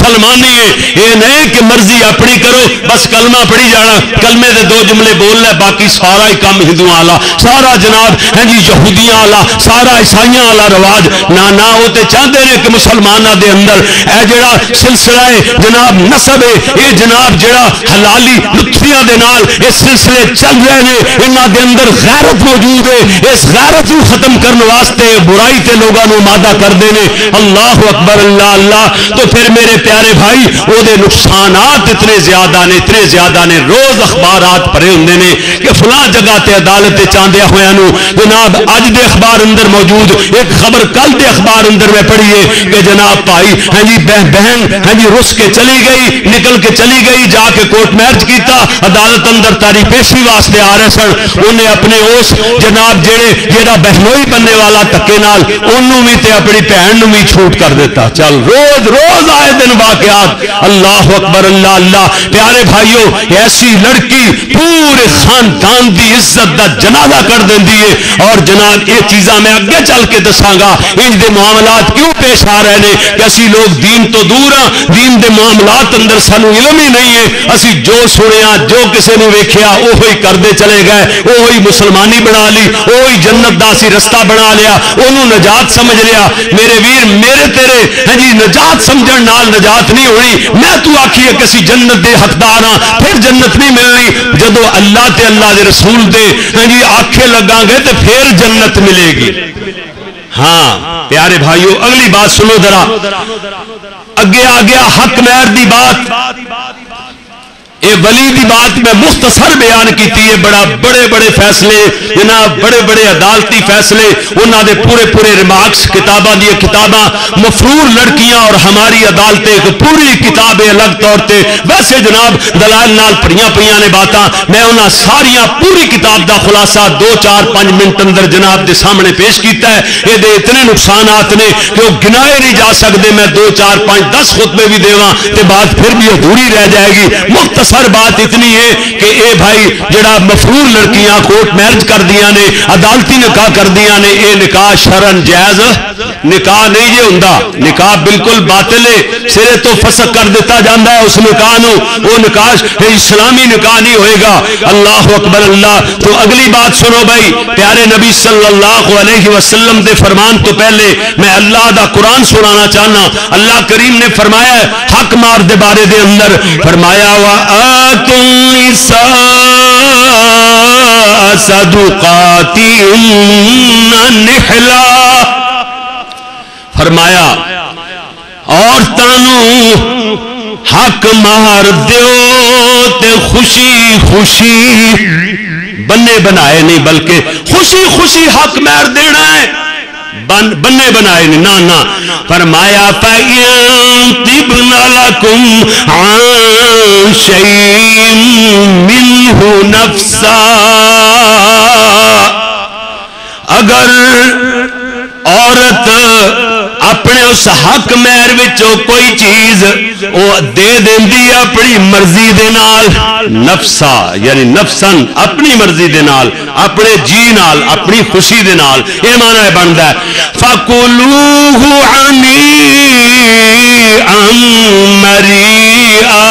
ہے یہ نہیں کہ مرضی اپنی کرو بس کلمہ پڑھی جانا، کلمے دے دو جملے بول لے باقی سارا ہی کام ہندو والا سارا جناب ہے جی یہودیاں والا سارا عیسائیاں والا رواج نہ وہ تے چاہتے ہیں کہ مسلمانوں دے اندر اے جڑا سلسلہ ہے جناب نسب ہے یہ جناب جڑا حلالی لطفیاں دے نال یہ سلسلے چل رہے ہیں انہاں دے اندر غیرت موجود ہے، اس غیرت کو ختم کرنے واسطے برائی تے لوگاں نو مادہ کردے نے، اللہ اکبر اللہ اللہ، تو پھر میرے پیارے بھائی وہ دے نقصانات اتنے زیادہ نے روز اخبارات پڑے ہوندے نے کہ فلاں جگہ تے عدالت چاندیا ہویا نو جناب اج دے اخبار اندر موجود ایک خبر کل دے اخبار اندر میں پڑھی ہے کہ جناب بھائی ہاں جی بہن ہاں جی رس کے چلی گئی نکل کے چلی گئی جا کے کورٹ میرج کیتا عدالت اندر تاری پیشی واسطے آ رہے سن، انہیں اپنے اس جناب جیڑا بہنوئی بننے والا تکے نال انہوں بھی تے اپنی بہن نو بھی چھوٹ کر دیتا، چل روز آئے دن واقعات، اللہ اکبر اللہ اللہ، پیارے بھائیو ایسی لڑکی پورے خاندان دی عزت دا جنازہ کر دیندی ہے، اور جناب یہ چیزاں میں اگے چل کے دساں گا ان دے معاملات کیوں پیش آ رہے ہیں کہ اسی لوگ دین تو دور ہاں، دین دے معاملات اندر سانو علم ہی نہیں ہے، اسی جو سنیا جو کسی نے ویکھیا وہی کردے چلے گئے، وہی مسلمانی بنا لی، وہی جنت دا اسی رستہ بنا لیا، انہوں نجات سمجھ لیا، میرے ویر میرے تیرے ہاں جی نجات سمجھن نال نجات نہیں ہونی، میں تو آکھی ہے کہ اسی جنت دے حقدار ہاں پھر جنت نہیں ملنی، جدو اللہ تے اللہ دے رسول دے ہاں جی آکھے لگاں گے تو پھر جنت ملے گی۔ ہاں پیارے بھائیو اگلی بات سنو ذرا، اگے آ گیا حق مہر دی بات، اے ولی دی بات میں مختصر بیان کیتی ہے، بڑے بڑے فیصلے جناب بڑے عدالتی فیصلے انہاں دے پورے ریمارکس کتاباں دی کتاباں مفرور لڑکیاں اور ہماری عدالتیں ایک پوری کتاب الگ طور تے ویسے جناب دلائل نال پڑھیاں نے باتاں، میں انہاں ساریاں پوری کتاب دا خلاصہ 2-4-5 منٹ اندر جناب دے سامنے پیش کیتا ہے، اے دے اتنے نقصانات نے کہ وہ گنائے نہیں جا سکتے، میں 2-4-5-10 خطبے بھی دیواں تے بات پھر بھی ادھوری رہ جائے گی، مختصر مختصر بات اتنی ہے کہ اے بھائی جڑا مفرور لڑکیاں کورٹ میرج کر دیا نے عدالتی نکاح کر دیا نے اے نکاح شرعن جائز نکاح نہیں یہ ہوندا نکاح بالکل باطل ہے سرے تو فسخ کر دیتا جاتا ہے اس نکاح نو وہ نکاح اسلامی نکاح نہیں ہوئے گا اللہ اکبر اللہ تو اگلی بات سنو بھائی پیارے نبی صلی اللہ علیہ وسلم دے فرمان تو پہلے میں اللہ دا قرآن سنانا چاہنا اللہ کریم نے فرمایا ہے حق مار دے بارے دے اندر فرمایا وَآتُوا النِّسَاءَ صَدُقَاتِهِنَّ نِحْلًا فرمایا عورتاں نو حق مار دیو تے خوشی خوشی بنے بنائے نہیں بلکہ خوشی خوشی حق مار دینا ہے بنے بنائے نہیں نا فرمایا فَإِن طِبْنَ لَكُمْ عَن شَيْءٍ مِّنْهُ نَفْسًا اگر عورت اپنے اس حق مہر وچوں کوئی چیز وہ دے دیندی اپنی مرضی دے نال نفسا یعنی نفسن اپنی مرضی دے نال اپنے جی نال اپنی خوشی دے نال یہ معنی بنتا ہے فَكُلُوهُ عَنِيئًا مَرِيئًا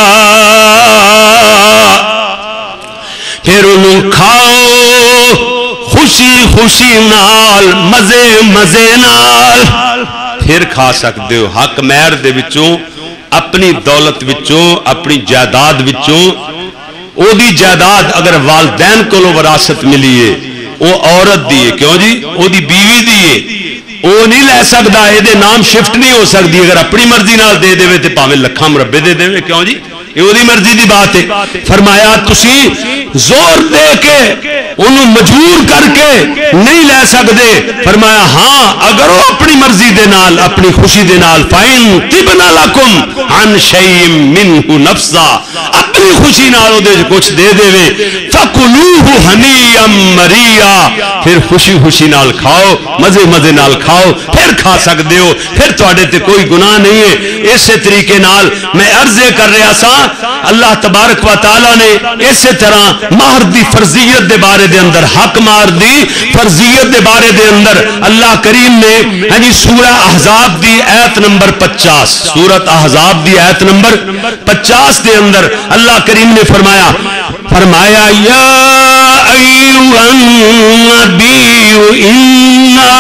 پھر انہوں کھاؤ خوشی خوشی نال مزے مزے نال پھر کھا سکتے ہو حق مہر دے وچوں اپنی دولت وچوں اپنی جائیداد وچوں او دی جائیداد اگر والدین کو وراثت ملی ہے وہ عورت دی ہے کیوں جی او دی بیوی دی ہے وہ نہیں لے سکتا یہ نام شفٹ نہیں ہو سکتی اگر اپنی مرضی نال دے دے تے پاویں لکھاں مربے دے دے کیوں جی یہ وہی مرضی دی بات ہے فرمایا تسی زور دے کے انہوں مجبور کر کے نہیں لے سکتے فرمایا ہاں اگر وہ اپنی مرضی دے نال اپنی خوشی دے نال فَإِن طِبْنَ لَكُمْ عَن شَيْءٍ مِّنْهُ نَفْسًا اپنی خوشی نال وہ کچھ دے دے فَكُلُوهُ هَنِيًّا مَرِيًّا پھر خوشی خوشی نال کھاؤ مزے مزے نال کھاؤ پھر کھا سکتے ہو پھر تواڈے تے کوئی گناہ نہیں ہے اسی طریقے نال میں عرض کر رہا سا اللہ تبارک و تعالی نے اسی طرح مہر دی فرضیت دے بارے دے اندر حق مار دی فرضیت دے بارے دے اندر اللہ کریم نے یعنی سورہ احزاب دی آیت نمبر 50 سورۃ احزاب دی آیت نمبر 50 دے اندر اللہ کریم نے فرمایا یا ایھا النبی انا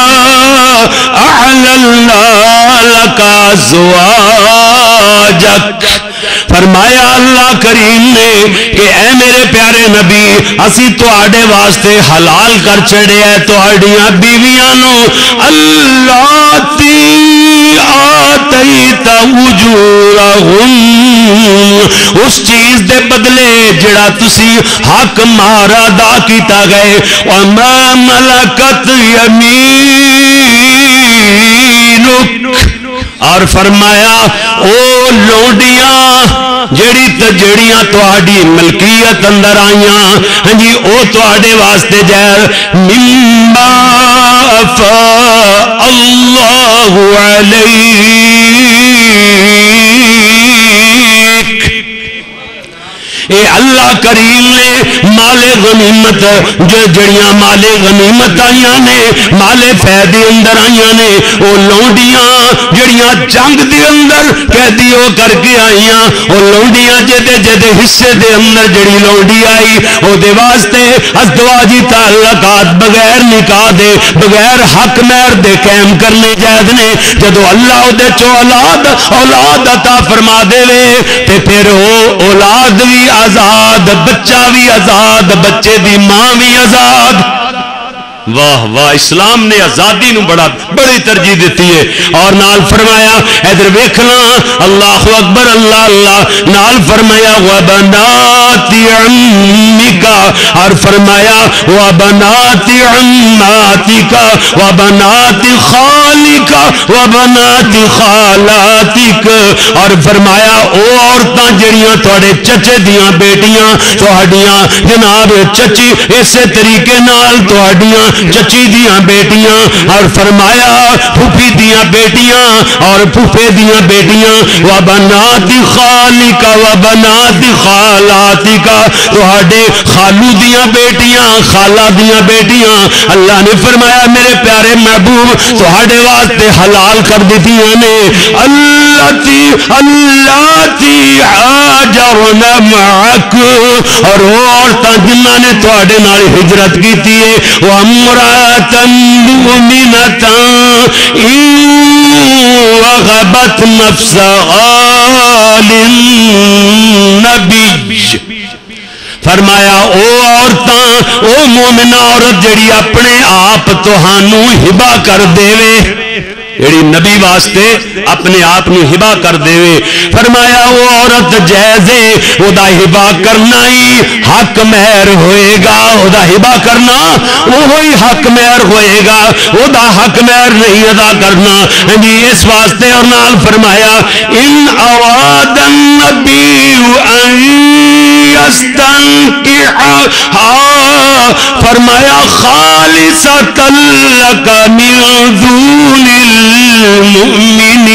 احللنا لک ازواجک فرمایا اللہ کریم نے کہ اے میرے پیارے نبی اسی تواڈے واسطے حلال کر چھڑے ہے تواڈیاں بیویاں نو اللاتی آتیت اجورہن اس چیز دے بدلے جڑا تسی حق مار ادا کیتا گئے وما ملکت یمینک اور فرمایا او لونڈیاں جڑیاں تواڈی ملکیت اندر آئیاں ہاں جی او تواڈے واسطے جائز مما افاء اللہ علیک اے اللہ کریم نے مال غنیمت جو جڑیاں مال غنیمت آئیاں نے مال فیدی اندر آئیاں نے وہ لونڈیاں جڑیاں جنگ دے اندر قیدی ہو کر کے آئیاں وہ لونڈیاں جدے حصے دے اندر جڑی لونڈی آئی وہ دے واسطے ازدواجی تعلقات بغیر نکاح دے بغیر حق مہر دے قائم کرنے جائز نے جدو اللہ او دے چو اولاد عطا فرما دے تے پھر وہ اولاد بھی آزاد بچہ بھی آزاد بچے دی ماں بھی آزاد واہ واہ اسلام نے آزادی نو بڑی ترجیح دیتی ہے اور نال فرمایا ادھر ویکھنا اللہ اکبر اللہ اللہ نال فرمایا وبنات عمک اور فرمایا وبنات عماتک وبنات خالک خالک و بنات خالاتک، اور فرمایا او عورتاں جڑیاں تھوڑے چچے دیاں بیٹیاں تہاڈیاں جناب چچی اسی طریقے نال تہاڈیاں چچی دیاں بیٹیاں، اور فرمایا پھوپھی دیاں بیٹیاں اور پھوپھے دیاں بیٹیاں، و بنات خالک و بنات خالاتک، تہاڈے خالو دیاں بیٹیاں خالہ دیاں بیٹیاں اللہ نے فرمایا میرے پیارے محبوب تہاڈے واسطے حلال کر دتیاں نے، اللاتی ہاجرن معک، اور وہ عورتاں جنہاں نے تہاڈے نال ہجرت کیتی ہے، وامرأۃ مؤمنۃ ان وهبت نفسها للنبی، فرمایا او عورتاں او مومنہ عورت جڑی اپنے آپ تہانوں ہبا کر دیوے، جڑی نبی واسطے اپنے آپ نو ہبا کر دے، فرمایا وہ عورت جائز ہے، او دا ہبا کرنا ہی حق مہر ہوئے گا، او دا ہبا کرنا وہی حق مہر ہوئے گا، او دا حق مہر نہیں ادا کرنا جی اس واسطے، اور نال فرمایا ان اراد النبی ان یستنکحھا، فرمایا خالصۃ لک من دون المؤمنین،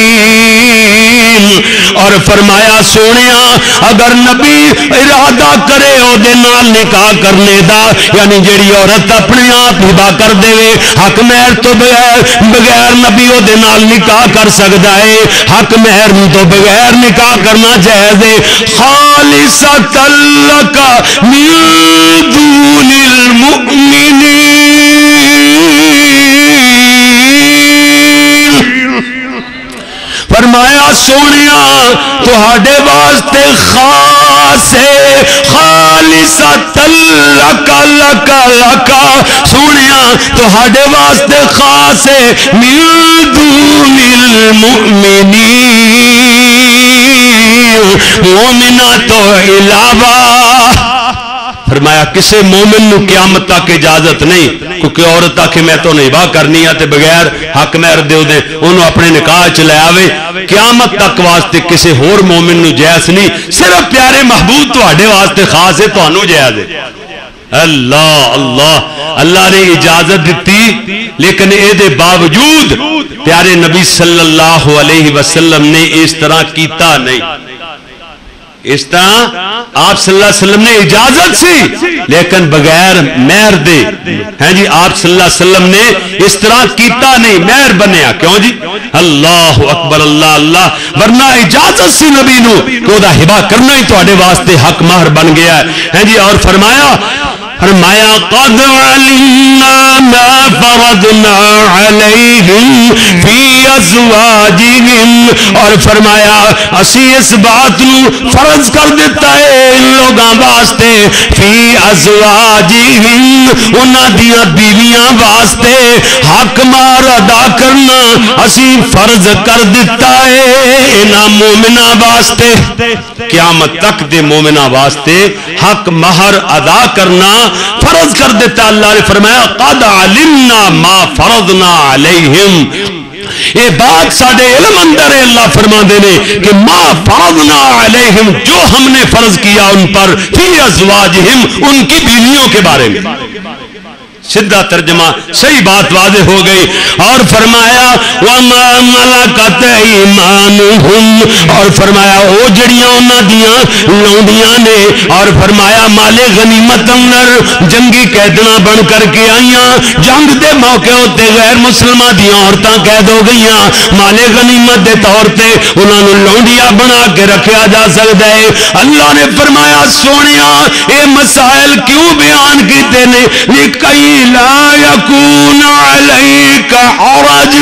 اور فرمایا سونیا اگر نبی ارادہ کرے او دے نال نکاح کرنے دا، یعنی جیڑی عورت اپنے آپ ہبا کر دے حق مہر تو بغیر نبی او دے نال نکاح کر سکتا ہے، حق مہر تو بغیر نکاح کرنا جائز ہے، خالصۃ لک من دون المؤمنین، فرمایا سونیا تہاڈے واسطے خاص ہے، خالصۃ لک لک لک، سونیا تہاڈے واسطے خاص ہے، من دون المؤمنین، مومنہ تو علاوہ، فرمایا کسے مومن نو قیامت تک اجازت نہیں کیونکہ عورت آکھے میں تو نباہ کرنی ہے تے بغیر حق مہر دیو دے انہوں اپنے نکاح چ لے آوے، قیامت تک واسطے کسے ہور مومن نو جائز نہیں، صرف پیارے محبوب تہاڈے واسطے خاص ہے، تہانوں جائز ہے۔ اللہ اللہ اللہ نے اجازت دیتی، لیکن اے دے باوجود پیارے نبی صلی اللہ علیہ وسلم نے اس طرح کیتا نہیں، اس طرح آپ صلی اللہ علیہ وسلم نے اجازت سی لیکن بغیر مہر دے، ہیں جی آپ صلی اللہ علیہ وسلم نے اس طرح کیتا نہیں، مہر بنیا کیوں جی؟ اللہ اکبر اللہ اللہ، ورنہ اجازت سی نبی نو کہ او دا ہبا کرنا ہی تہاڈے واسطے حق مہر بن گیا ہے جی، اور فرمایا قد علمنا ما فرضنا علیہم فی ازواجہم، اور فرمایا اسی اس بات نو فرض کر دیتا ہے ان لوگاں واسطے، فی ازواجہم انہاں دیاں بیویاں واسطے حق مہر ادا کرنا اسی فرض کر دیتا ہے انہاں مومنہ واسطے، قیامت تک دے مومنہ واسطے حق مہر ادا کرنا فرض کر دیتا۔ اللہ نے فرمایا قد علمنا ما فرضنا علیہم، یہ بات ساڑھے علم اندر ہے، اللہ فرما دینے کہ ما فرضنا علیہم، جو ہم نے فرض کیا ان پر، فی ازواجہم ان کی بیویوں کے بارے میں، سیدھا ترجمہ صحیح بات واضح ہو گئی، اور فرمایا وَمَا مَلَكَتْ أَيْمَانُهُمْ، اور فرمایا او جڑیاں انہاں دیاں لونڈیاں نے، اور فرمایا مال غنیمت اندر جنگی قیدنا بن کر کے آئیاں، جنگ دے موقع ہوتے غیر مسلمہ دیاں عورتاں قید ہو گئیاں، مال غنیمت دے طور تے انہاں نوں لونڈیاں بنا کے رکھیا جا سکتا ہے۔ اللہ نے فرمایا سونیا اے مسائل کیوں بیان کیتے نے، لکئی لا یکون علیک حرج،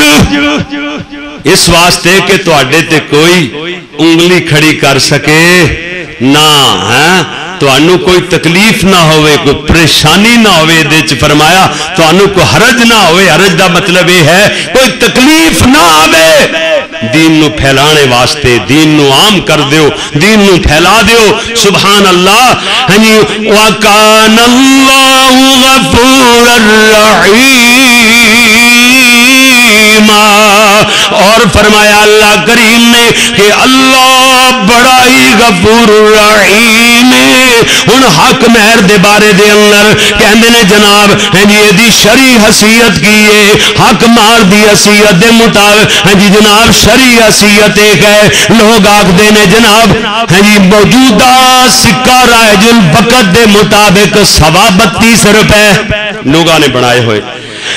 اس واسطے کہ تواڈے تے کوئی انگلی کھڑی کر سکے نہ، تانوں کوئی تکلیف نہ ہوئے، کوئی پریشانی نہ ہوئے، دے چ فرمایا تانوں کوئی حرج نہ ہوئے، حرج دا مطلب یہ ہے کوئی تکلیف نہ آوے، دین نو پھیلانے واسطے، دین نو عام کر دیو، دین نو پھیلا دیو، سبحان اللہ، ہنی وَكَانَ اللَّهُ غَفُورًا رَحِيمًا، کریما، اور فرمایا اللہ کریم نے کہ اللہ بڑا ہی غفور الرحیم ہے۔ ہن حق مہر دے بارے دے اندر کہندے نے جناب ہاں جی دی شرعی حیثیت کی ہے، حق مہر دی حیثیت دے مطابق ہاں جی جناب شرعی حیثیت ایک ہے، لوگ آکھدے نے جناب ہاں جی موجودہ سکہ رائج الوقت دے مطابق 32 روپے لوگوں نے بنائے ہوئے،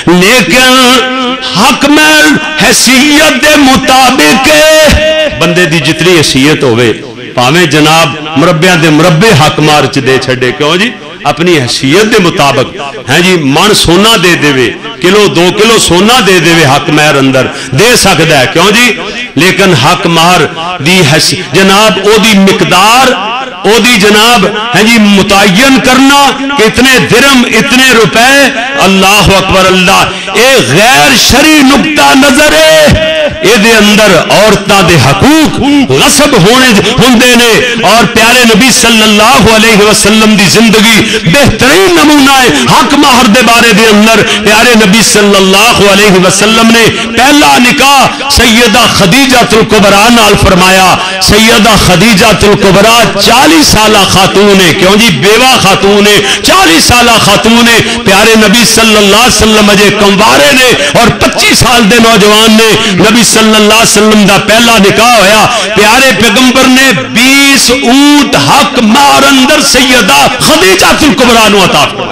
لیکن حق مہر حیثیت دے مطابق بندے دی جتنی حیثیت ہوئے پاویں جناب مربیاں دے مربے حق مار چ دے چھڑے، کیوں جی اپنی حیثیت دے مطابق ہیں جی من سونا دے دے، کلو 2 کلو سونا دے دے حق مہر اندر دے سکتا ہے، کیوں جی لیکن حق مہر دی جناب او دی مقدار او دی جناب ہے جی متعین کرنا کہ اتنے درم اتنے روپے، اللہ اکبر اللہ، اے غیر شرعی نقطہ نظر ہے، اے دے اندر عورتاں دے حقوق غصب ہوندے نے، اور پیارے نبی صلی اللہ علیہ وسلم دی زندگی بہترین نمونہ ہے حق مہر دے بارے دے اندر۔ پیارے نبی صلی اللہ علیہ وسلم نے پہلا نکاح سیدہ خدیجہ الکبریٰ نال فرمایا۔ سیدہ خدیجہ الکبریٰ 40 سالہ خاتون ہے، کیوں جی بیوہ خاتون ہے، 40 سالہ خاتون ہے، پیارے نبی صلی اللہ علیہ وسلم اجے کنوارے نے اور 25 سال دے نوجوان نے، نبی صلی اللہ علیہ وسلم دا پہلا نکاح ہویا، پیارے پیغمبر نے 20 اونٹ حق مہر اندر سیدہ خدیجہ الکبریٰ نو عطا فرمایا۔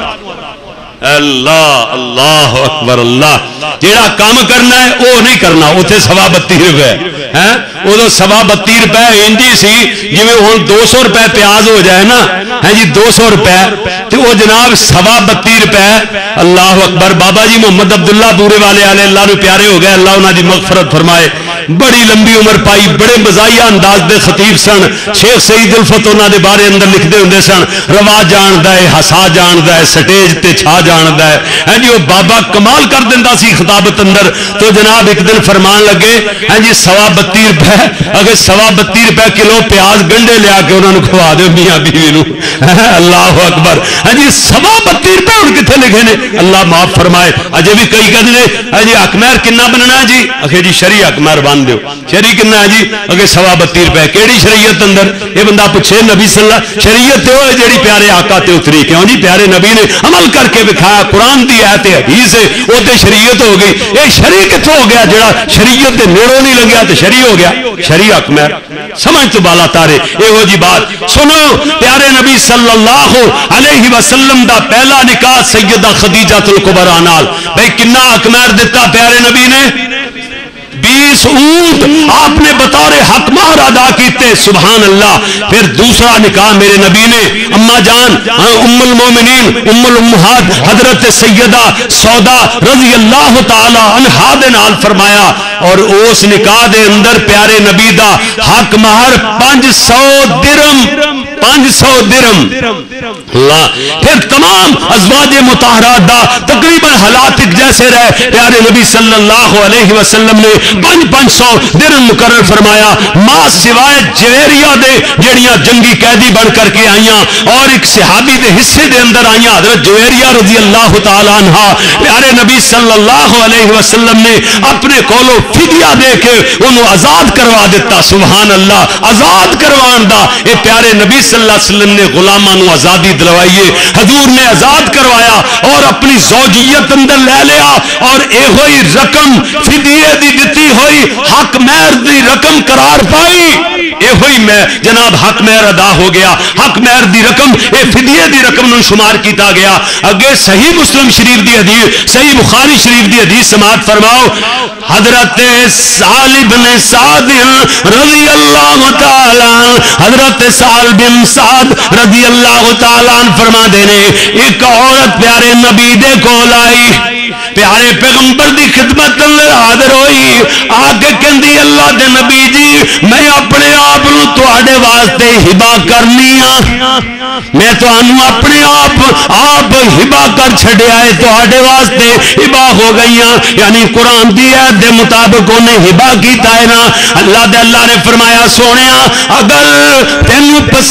اللہ اللہ اکبر اللہ، جیڑا کام کرنا ہے وہ نہیں کرنا، اتنے 32 روپے ہیں، ادو 32 روپے انجی سی جی ہوں 200 روپے پیاز ہو جائے نا ہے جی 200 روپے تو وہ جناب 32 روپے۔ اللہ اکبر، بابا جی محمد عبداللہ بورے والے اللہ نو پیارے ہو گئے، اللہ انہاں دی مغفرت فرمائے، بڑی لمبی عمر پائی، بڑے مزاحیہ انداز دے خطیب سن، شیخ سعید الفت انہاں دے بارے اندر لکھدے ہوندے سن، روا جاندا ہے، ہسا جاندا ہے، سٹیج تے چھا جاندا ہے ہاں جی، وہ بابا کمال کر دیندا سی خطابت اندر۔ تو جناب ایک دن فرمان لگے ہاں جی 32 روپے، اگر 32 روپے کلو پیاز گنڈے لیا کے انہوں نے کھوا دو میاں بیوی نو، اللہ اکبر ہاں جی 32 روپے ہوں کتنے لکھے نے، اللہ معاف فرمائے۔ اجے بھی کئی کہتے ہیں ہاں جی حق مہر کنا بننا ہے جی، اکھے جی شرعی حق مہر بن دیو، شرعی کنا ہے جی، اگے 32 روپے، کیڑی شریعت اندر؟ یہ بندہ پوچھے نبی صلی اللہ، شریعت وہ ہے جیڑی پیارے آقا تے اتری، کیوں جی پیارے نبی نے عمل کر کے دکھایا، قرآن دی آیت حدیث ہے، وہ تے شریعت ہو گئی۔ یہ شرعی کتوں ہو گیا؟ جڑا شریعت دے نیڑوں نہیں لگیا تو شرعی ہو گیا، شرعی حق مہر سمجھ تو بالا تارے۔ یہ جی بات سنو، پیارے نبی صلی اللہ علیہ وسلم دا پہلا نکاح سیدہ خدیجہ الکبریٰ نال، بھئی کنا حق مہر دیتا پیارے نبی نے؟ 20 اونٹ آپ نے بطور حق مہر ادا کیتے، سبحان اللہ۔ پھر دوسرا نکاح میرے نبی نے اما جان ام المومنین ام الامہات حضرت سیدہ سودا رضی اللہ تعالی عنہا دے نال فرمایا، اور اس نکاح دے اندر پیارے نبی دا حق مہر 500 درم، 500 درم۔ اللہ پھر تمام ازواج مطہرات دا تقریباً حالات ایک جیسے رہے، پیارے نبی صلی اللہ علیہ وسلم نے 500 درم مقرر فرمایا، ماں سوائے جویریہ دے جڑیاں جنگی قیدی بن کر کے آئیاں اور ایک صحابی دے حصے دے اندر آئیاں، حضرت جویریہ رضی اللہ تعالی عنہا، پیارے نبی صلی اللہ علیہ وسلم نے اپنے کولو فدیہ دے کے انہوں آزاد کروا دیتا، سبحان اللہ، آزاد کروان دا۔ اے پیارے نبی صلی اللہ علیہ وسلم نے غلاماں نو آزادی دلوائیے، حضور نے آزاد کروایا اور اپنی زوجیت اندر لے لیا، اور اے ہوئی رقم فدیے دی دتی ہوئی حق مہر دی رقم قرار پائی، اے ہوئی میں جناب حق مہر ادا ہو گیا، حق مہر دی رقم اے فدیے دی رقم نو شمار کیتا گیا۔ اگے صحیح مسلم شریف دی حدیث، صحیح بخاری شریف دی حدیث سماعت فرماؤ، حضرت سہل بن سعد رضی اللہ تعالی، حضرت سہل بن سعد رضی اللہ تعالیٰ فرما دینے، ایک عورت پیارے نبی دے کول آئی، پیارے پیغمبر دی خدمت اندر حاضر ہوئی، آگے کہندی اللہ دے نبی جی میں اپنے آپ نو تواڈے واسطے ہبا کرنی ہاں، میں تانوں اپنے آپ ہبا کر چھڈیا ہے، تواڈے واسطے ہبا ہو گئیاں، یعنی قرآن دی آیت دے مطابق انہیں ہبا کیتا ہے نا۔ اللہ نے فرمایا سونیا اگر تینوں پسند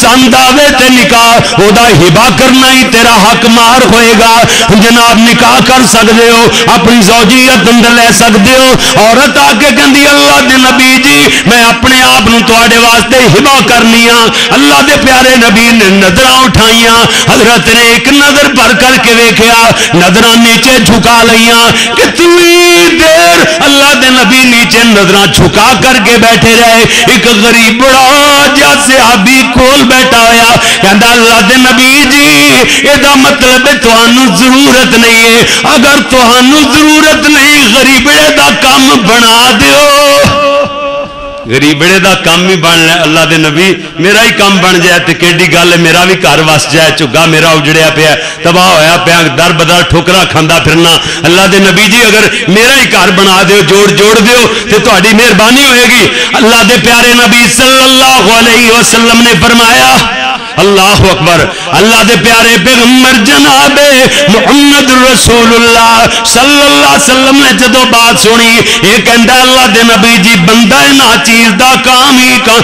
پسند آوے تے نکاح اودا ہبا کرنا ہی تیرا حق مار ہوئے گا. جناب نکاح کر سکتے ہو, اپنی زوجیت اندر لے سکتے ہو. عورت آ کے کہندی اللہ دے نبی جی میں اپنے آپ نو تواڈے واسطے ہبا کرنی ہاں. اللہ دے پیارے نبی نے نظر اٹھائیاں, حضرت نے ایک نظر پر کر کے ویکھیا, نظراں نیچے جھکا لئیاں. کتنی دیر اللہ دے نبی نیچے نظراں جھکا کر کے بیٹھے رہے. ایک غریب بڑا جا صحابی کول بیٹھا ہویا کہندا اللہ دے نبی جی اے دا مطلب ہے تانوں ضرورت نہیں ہے, اگر تانوں ضرورت نہیں غریبے دا کام بنا دیو. غریبڑے دا کام ہی بن لے اللہ دے نبی, میرا ہی کام بن جائے تے کیڑی گل ہے, میرا بھی گھر وس جائے. چگا میرا اجڑیا پیا, تباہ ہویا پیا, در بدر ٹھوکرا کھاندا پھرنا. اللہ دے نبی جی اگر میرا ہی گھر بنا دیو, جوڑ دیو تے تہاڈی مہربانی ہوئے گی. اللہ دے پیارے نبی صلی اللہ علیہ وسلم نے فرمایا اللہ اکبر. اللہ دے پیارے پیغمبر جناب محمد رسول اللہ صلی اللہ علیہ وسلم نے جدو بات سنی, یہ کہندا اللہ دے نبی جی بندہ نا چیز دا کام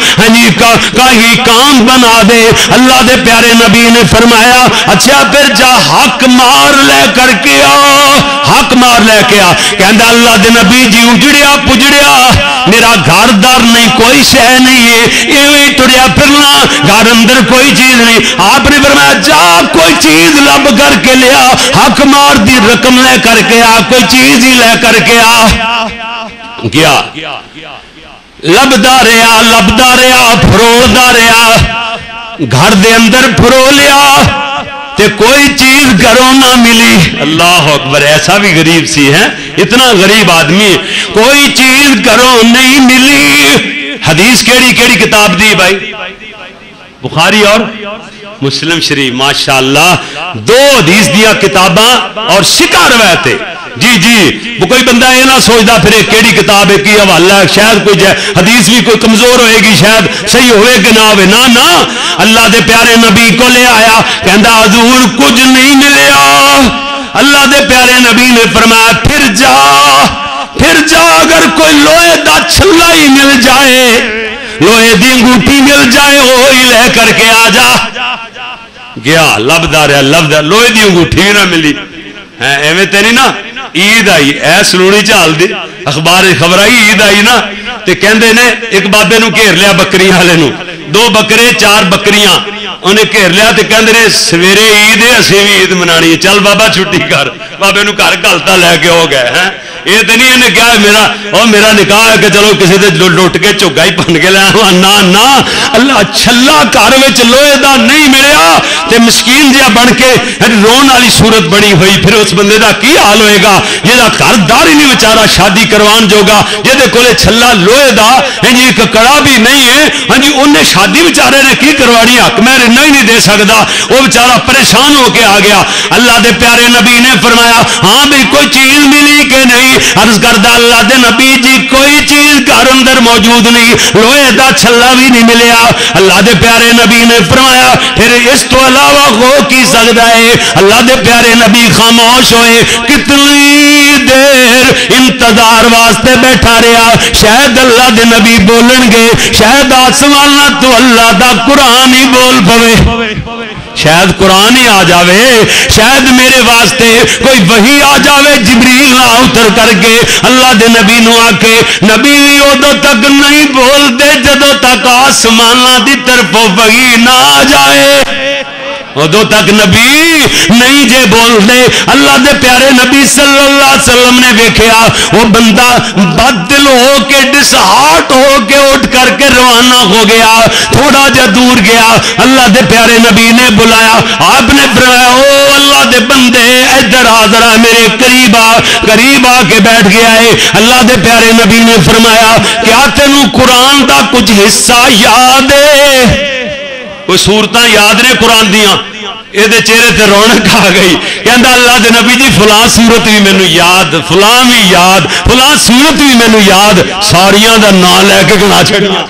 ہی کام بنا دے. اللہ دے پیارے نبی نے فرمایا اچھا پھر جا حق مار لے کر کے آ, حق مار لے کے آ. کہندا اللہ دے نبی جی اجڑیا پجڑیا میرا گھر دار نہیں, کوئی شے نہیں ہے, ایویں ٹریا پھرنا, گھر اندر کوئی چیز نہیں. آپ نے فرمایا جا کوئی چیز لب کر کے لیا, حق مار دی رقم لے کر کے آ, کوئی چیز ہی لے کر کے آ. گیا لبدا رہا پھرولدا رہا, گھر دے اندر پھرولیا تے کوئی چیز گھروں نہ ملی. اللہ اکبر. ایسا بھی غریب سی ہے, اتنا غریب آدمی, کوئی چیز گھروں نہیں ملی. حدیث کیڑی کتاب دی بھائی؟ بخاری اور مسلم شریف. ماشاءاللہ دو حدیث دیا کتاباں اور شکا روایتیں. جی وہ کوئی بندہ یہ نہ سوچتا پھر کیڑی کتاب ہے کی حوالہ ہے, شاید کوئی حدیث بھی کوئی کمزور ہوئے گی, شاید صحیح ہوئے کہ نہ ہوئے. نا اللہ دے پیارے نبی کو لے آیا, کہندا حضور کچھ نہیں ملیا. اللہ دے پیارے نبی نے فرمایا پھر جا اگر کوئی لوہے دا چھلا ہی مل جائے, لوہے دی انگوٹھی مل جائے, وہی لے کر کے آ جا. گیا لبدا رہا لوہے دی انگوٹھی بھی نہ ملی. ایویں تے نہیں نا عید آئی اے سلوڑی چال دی اخبار خبر آئی عید آئی نا تے کہندے نے ایک بابے نو گھیر لیا بکریاں والے نو, 2 بکرے 4 بکریاں انہیں گھیر لیا تے کہندے نے سویرے عید ہے اسی بھی عید منانی ہے, چل بابا چھٹی کر. بابے نو گھر گلتا لے کے ہو گئے ہیں. یہ تو نہیں انہیں کیا میرا نکاح ہے کہ چلو کسی دے لٹ کے چوگا ہی بن کے لیا. نہ اللہ چھلا گھر وچ لوہے دا نہیں ملیا تے مسکین جہا بن کے رون والی صورت بنی ہوئی. پھر اس بندے دا کی حال ہوئے گا جہاں گھر دار ہی نہیں بیچارہ شادی کروان جوگا, جہدے کولے چھلا لوہے دا ایک کڑا بھی نہیں ہے. ہاں جی انہیں شادی بیچارے نے کی کروانی, حق مہر انہیں ہی نہیں دے سکتا. وہ بیچارہ پریشان ہو کے آ گیا. اللہ دے پیارے نبی نے فرمایا ہاں بھی کوئی چیز ملی کہ نہیں؟ عرض کردا اللہ دے نبی جی کوئی چیز گھر اندر موجود نہیں, لوہے دا چھلا بھی نہیں ملیا. اللہ دے پیارے نبی نے فرمایا پھر اس تو علاوہ ہو کی سکتا ہے؟ اللہ دے پیارے نبی خاموش ہوئے, کتنی دیر انتظار واسطے بیٹھا رہا. شاید اللہ دے نبی بولن گے, شاید آسمان تو اللہ دا قرآن ہی بول پوے, شاید قرآن ہی آ جاوے, شاید میرے واسطے کوئی وحی آ جاوے, جبریل نہ اتر کر کے اللہ دے نبی نو آ کے. نبی ادو تک نہیں بول دے جدو تک آسمان دی طرف وحی نہ آ جائے, ادو تک نبی نہیں جے بول دے. اللہ دے پیارے نبی صلی اللہ علیہ وسلم نے ویکھیا وہ بندہ بدل ہو کے ڈسہارٹ ہو کے اٹھ کر کے روانہ ہو گیا. تھوڑا جا دور گیا, اللہ دے پیارے نبی نے بلایا. آپ نے فرمایا او اللہ دے بندے ادھر آ ذرا میرے قریب آ کے بیٹھ گیا ہے. اللہ دے پیارے نبی نے فرمایا کیا تینوں قرآن دا کچھ حصہ یاد ہے؟ کوئی صورتاں یاد نے قرآن دیاں؟ یہ چہرے تے رونق آ گئی. کہندا اللہ دے نبی جی فلاں صورت بھی مینوں یاد, فلاں بھی یاد, فلاں صورت بھی مینوں یاد, ساریاں دا نام لے کے گنا چھڑیاں.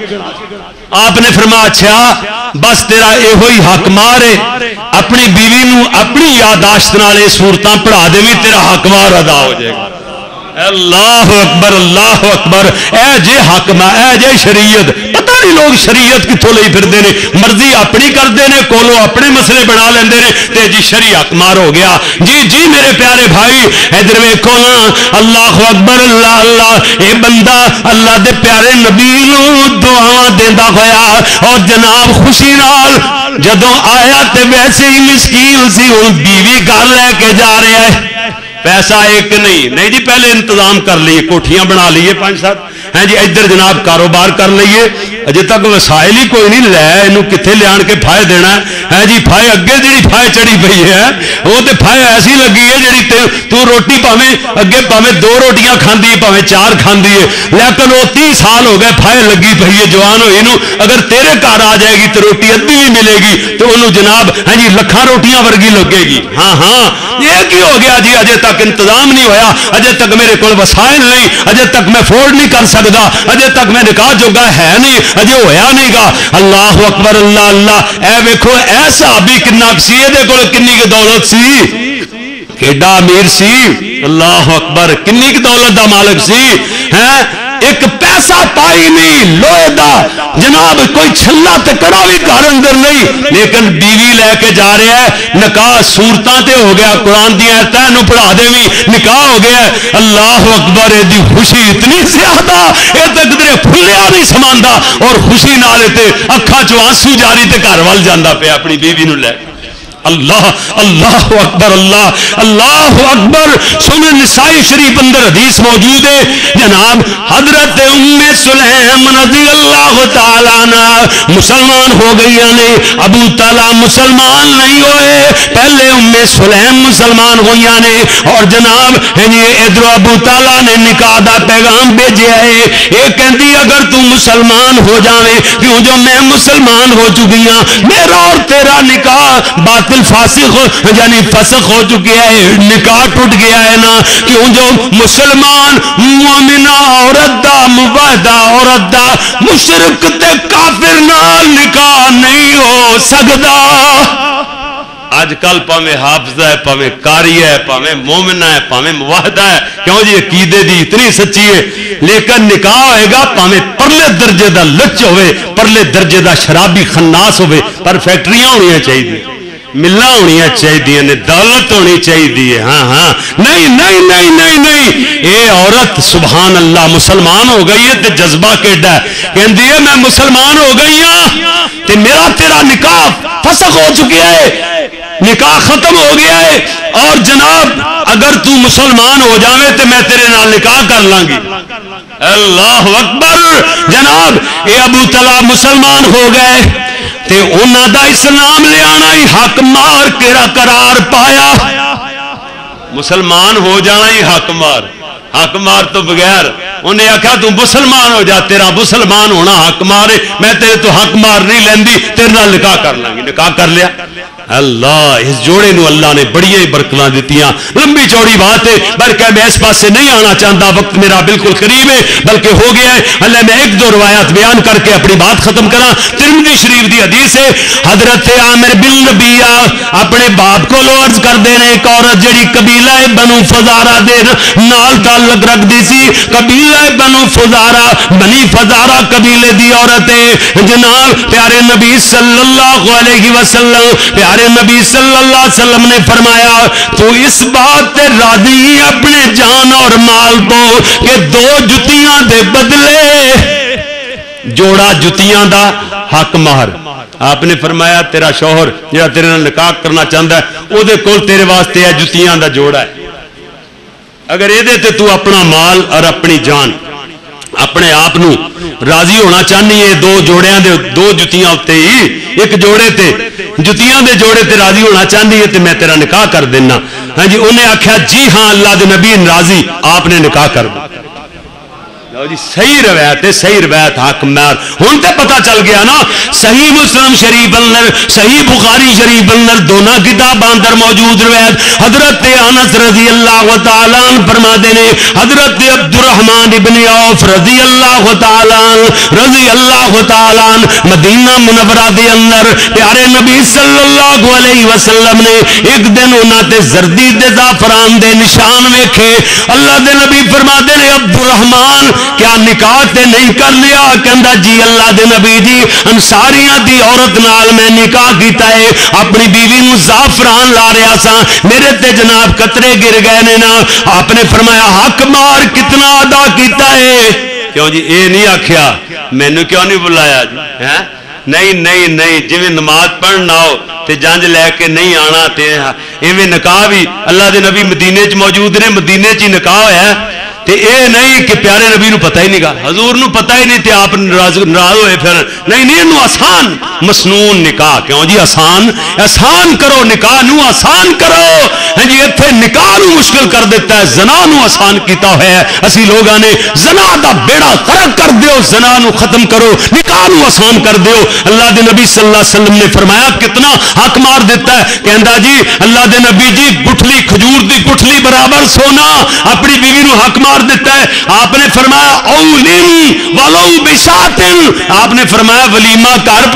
آپ نے فرمایا اچھا بس تیرا یہ ہوئی حق مار ہے, اپنی بیوی نو اپنی یاداشت نال یہ صورتاں پڑھا دے بھی تیرا حق مار ادا ہو جائے گا. اللہ اکبر اللہ اکبر. اے جے حق مار, اے جے شریعت. پتہ ہی لوگ شریعت کتوں لئی پھردے نے مرضی اپنی کرتے ہیں کولو اپنے مسئلے بنا لیندے نے تے جی شریعت مار ہو گیا جی میرے پیارے بھائی ادھر ویکھو نا اللہ اکبر اللہ اللہ اے بندہ اللہ دے پیارے نبی نو دعا دیندا ہویا اور جناب خوشی نال جدوں آیا تے ویسے ہی مسکین سی ہن بیوی گھر لے کے جا رہا ہے پیسہ ایک نہیں جی پہلے انتظام کر لیے کوٹھیاں بنا لیے 5-7 ہیں جی ادھر جناب کاروبار کر لئیے اجے تک وسائل ہی کوئی نہیں لے انہوں کتنے لے آن کے پھائے دینا ہے جی پھائے اگے جی پھائے چڑی پئی ہے وہ تو پھائے ایسی لگی ہے جی تو روٹی پاویں اگے پاویں 2 روٹیاں کھاندی پاویں 4 کھاندی ہے لیکن وہ 30 سال ہو گئے پھائے لگی پئی ہے جوان ہوئی نو اگر تیرے گھر آ جائے گی تو روٹی ادھی بھی ملے گی تو انہوں جناب ہیں جی لکھاں روٹیاں ورگی لگے گی ہاں یہ کی ہو گیا جی اجے تک انتظام نہیں ہویا اجے تک میرے کو وسائل نہیں اجے تک میں افورڈ نہیں کر سکتا اجے تک میں نکاح جوگا ہے نہیں اجے ہویا نہیں گا اللہ اکبر اللہ اللہ اے ویکھو اے صحابی کنا سی دے کول کنی کی دولت سی کیڈا امیر سی اللہ اکبر کنی کی دولت دا مالک سی ہیں ایک پیسہ پائی نہیں لوہے دا جناب کوئی چھلا تے کڑا بھی گھر اندر نہیں لیکن بیوی لے کے جا رہا ہے نکاح صورتاں تے ہو گیا قرآن دی آیتاں نو پڑھا دے وی نکاح ہو گیا اللہ اکبر دی خوشی اتنی زیادہ اے تے کدرے پھلیا نہیں سماندا اور خوشی نال تے اکھاں چوں آنسو جاری تے گھر ول جاندا پیا اپنی بیوی نو لے اللہ اللہ اکبر اللہ اکبر سنن نسائی شریف اندر حدیث موجود ہے جناب حضرت ام سلیم رضی اللہ تعالیٰ عنہ مسلمان ہو گئی نے ابو طالب مسلمان نہیں ہوئے پہلے ام سلیم مسلمان ہوئی نے اور جناب ادھر ابو طالب نے نکاح دا پیغام بھیجا ہے یہ کہندی اگر تو مسلمان ہو جاوے کیوں جو میں مسلمان ہو چکی ہاں میرا اور تیرا نکاح باطل فاسق یعنی فسخ ہو چکی ہے نکاح ٹوٹ گیا ہے نا کیوں جو مسلمان مومنہ عورت دا مباہدہ عورت دا مشرک تے کافر نال نکاح نہیں ہو سکتا آج کل پاویں حافظہ ہے پاویں قاری ہے پاویں مومنہ ہے پاویں موحدہ ہے کیوں جی عقیدے دی اتنی سچی ہے لیکن نکاح ہوئے گا پاویں پرلے درجے دا لچ ہوئے پرلے درجے دا شرابی خناس ہوئے پر فیکٹریاں ہونی چاہیے ملنا ہونی چاہیے نے دولت ہونی چاہیے ہاں نہیں اے عورت سبحان اللہ مسلمان ہو گئی ہے تے جذبہ کیڈا ہے کہندی ہے میں مسلمان ہو گئی ہاں تے میرا تیرا نکاح فسخ ہو چکا ہے نکاح ختم ہو گیا ہے اور جناب اگر تو مسلمان ہو جاوے تے میں تیرے نال نکاح کر لاں گی اللہ اکبر جناب اے ابو طلحہ مسلمان ہو گئے تے انہاں دا اسلام لے آنا ہی حق مار کے قرار پایا مسلمان ہو جانا ہی حق مار تو بغیر انہیں آخیا تو مسلمان ہو جا تیرا مسلمان ہونا حق مارے میں تیرے تو حق مار نہیں لیندی تیرے نال نکاح کر لیں گے نکاح کر لیا اللہ اس جوڑے نو اللہ نے بڑی برکتاں دتیاں لمبی چوڑی بات ہے بلکہ میں اس پاس سے نہیں آنا چاہتا وقت میرا بالکل قریب ہے بلکہ ہو گیا ہے اللہ میں 1-2 روایات بیان کر کے اپنی بات ختم کراں ترمذی شریف دی حدیث ہے حضرت عامر بن ربیعہ اپنے باپ کو عرض کردے نے ایک عورت جڑی قبیلہ بنو فزارہ دے نال تعلق رکھدی سی قبیلہ بنو فزارہ بنی فزارہ قبیلے دی عورت ہے جناب پیارے نبی صلی اللہ علیہ وسلم پیارے نبی صلی اللہ علیہ وسلم نے فرمایا تو اس بات تے راضی اپنے جان اور مال کو کہ 2 جتیاں دے بدلے جوڑا جتیاں دا حق مہر آپ نے فرمایا تیرا شوہر جڑا تیرے نال نکاح کرنا چاہندا ہے او دے کول تیرے واسطے ہے جتیاں دا جوڑا ہے اگر اے دے تے تو اپنا مال اور اپنی جان اپنے آپ نو راضی ہونا چاہنی ہے 2 جوڑیاں دے 2 جتیاں اتے ہی ایک جوڑے تے جتیاں دے جوڑے تے راضی ہونا چاہنی ہے تے میں تیرا نکاح کر دینا ہاں جی انہیں آکھیا جی ہاں اللہ دے نبی راضی آپ نے نکاح کر دیا جی صحیح روایت حق مار ہن تے پتہ چل گیا نا صحیح مسلم شریف اندر صحیح بخاری شریف اندر دونوں کتاباں اندر موجود روایت حضرت انس رضی اللہ تعالی عنہ فرماتے ہیں حضرت عبد الرحمن ابن عوف رضی اللہ تعالی عنہ مدینہ منورہ دے اندر پیارے نبی صلی اللہ علیہ وسلم نے ایک دن انہاں تے زردی تے زعفران دے نشان ویکھے اللہ دے نبی فرماتے ہیں عبد الرحمن کیا نکاح تے نہیں کر لیا؟ کہندا جی اللہ دے نبی جی انصاریاں دی عورت نال میں نکاح کیتا ہے، اپنی بیوی نو زعفران لا رہا سا، میرے تے جناب قطرے گر گئے نے نا۔ آپ نے فرمایا حق مار کتنا ادا کیتا ہے؟ کیوں جی اے نہیں آکھیا مینوں کیوں نہیں بلایا جی؟ نہیں نہیں نہیں، جی نماز پڑھنا ہو تے جنج لے کے نہیں آنا تے ایویں نکاح بھی اللہ دے نبی مدینے چ موجود نے، مدینے چ نکاح ہے تے اے نہیں کہ پیارے نبی نو پتہ ہی نہیں گا، حضور نو پتہ ہی نہیں تے آپ ناراض ہوئے پھر نہیں نہیں، انہوں آسان مسنون نکاح، کیوں جی آسان کرو نکاح نو آسان کرو۔ ہاں جی اتنے نکاح نو مشکل کر دیتا ہے، زنا نو آسان کیتا ہوا ہے اسی لوگاں نے، زنا دا بیڑا غرق کر دیو، زنا نو ختم کرو، نکاح نو آسان کر دیو۔ اللہ دے نبی صلی اللہ علیہ وسلم نے فرمایا کتنا حق مار دیتا ہے، کہندا جی اللہ دے نبی جی گٹھلی کھجور دی گٹھلی برابر سونا اپنی بیوی نو حق مار دیتا ہے۔ آپ نے فرمایا اولن ولو بشاتن، آپ نے فرمایا ولیمہ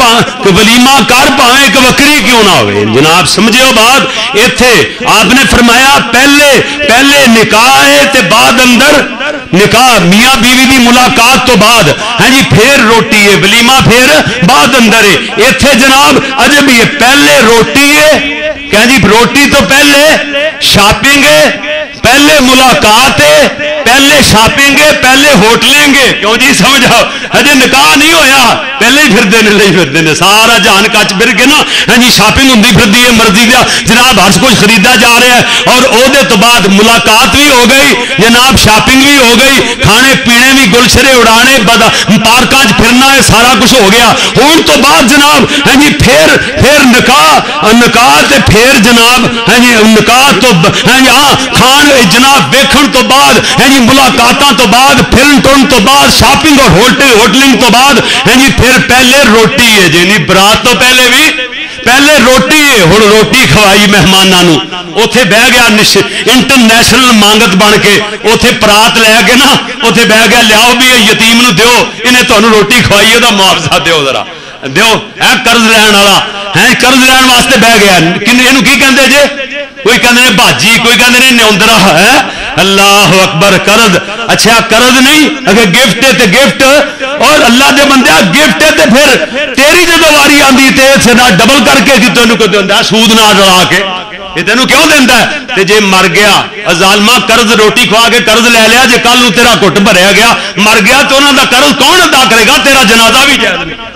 کر پاویں ایک بکری کیوں نہ ہوئے۔ جناب سمجھو بات، ایتھے آپ نے فرمایا پہلے نکاح ہے تے بعد اندر نکاح، میاں بیوی دی ملاقات تو بعد، ہاں جی پھر روٹی ہے، ولیمہ پھر بعد اندر ہے۔ ایتھے جناب عجب یہ پہلے روٹی ہے، کہ جی روٹی تو پہلے شاپنگ ہے، پہلے ملاقات ہے، پہلے شاپنگ ہے، پہلے ہوٹلیں گے، کیوں جی سمجھاؤ ہجے نکاح نہیں ہویا پہلے ہی پھردے نے سارا جہان کچ پھر کے نا، ہاں جی شاپنگ ہوندی پھردی ہے، مرضی دا جناب ہر کچھ خریدا جا رہا ہے، اور او دے تو بعد ملاقات بھی ہو گئی جناب، شاپنگ بھی ہو گئی، کھانے پینے بھی گلچھرے اڑانے پارکاں پھرنا ہے، سارا کچھ ہو گیا۔ ہون تو بعد جناب ہاں جی پھر نکاح تے پھر جناب ہاں جی نکاح تو ہاں جی کھان جناب ویکھن تو بعد ہاں جی ملاقاتاں تو بعد پھرن ٹرن تو بعد شاپنگ اور ہوٹلنگ تو بعد ہاں جی پھر پہلے روٹی ہے جی، برات تو پہلے روٹی ہے، ہن روٹی کھوائی مہمانوں، اوتھے بہ گیا انٹرنیشنل مانگت بن کے، اوتھے پرات لے کے نا اوتھے بہ گیا لیاؤ بھی یتیم نو دیو، انہیں تانوں روٹی کھوائی ہے دا معاوضہ دیو، ذرا دیو قرض لین والا ہے، قرض لین واسطے بہ گیا، اینو کی کہندے جے؟ کوئی کہندے باجی، کوئی کہندے نیوندرا ہے۔ اللہ اکبر، قرض اچھا قرض نہیں اگر گفٹ ہے تے گفٹ، اور اللہ دے بندے گفٹ ہے تے پھر تیری جدو واری آندی تے سدا ڈبل کر کے کہ تینوں کو دیندا سود نہ رلا کے، یہ تینوں کیوں دیندا ہے؟ تے جے مر گیا ظالما قرض روٹی کھوا کے قرض لے لیا، جے کل نو تیرا گھٹ بھریا گیا مر گیا تو انہاں دا قرض کون ادا کرے گا؟ تیرا جنازہ بھی جائز نہیں۔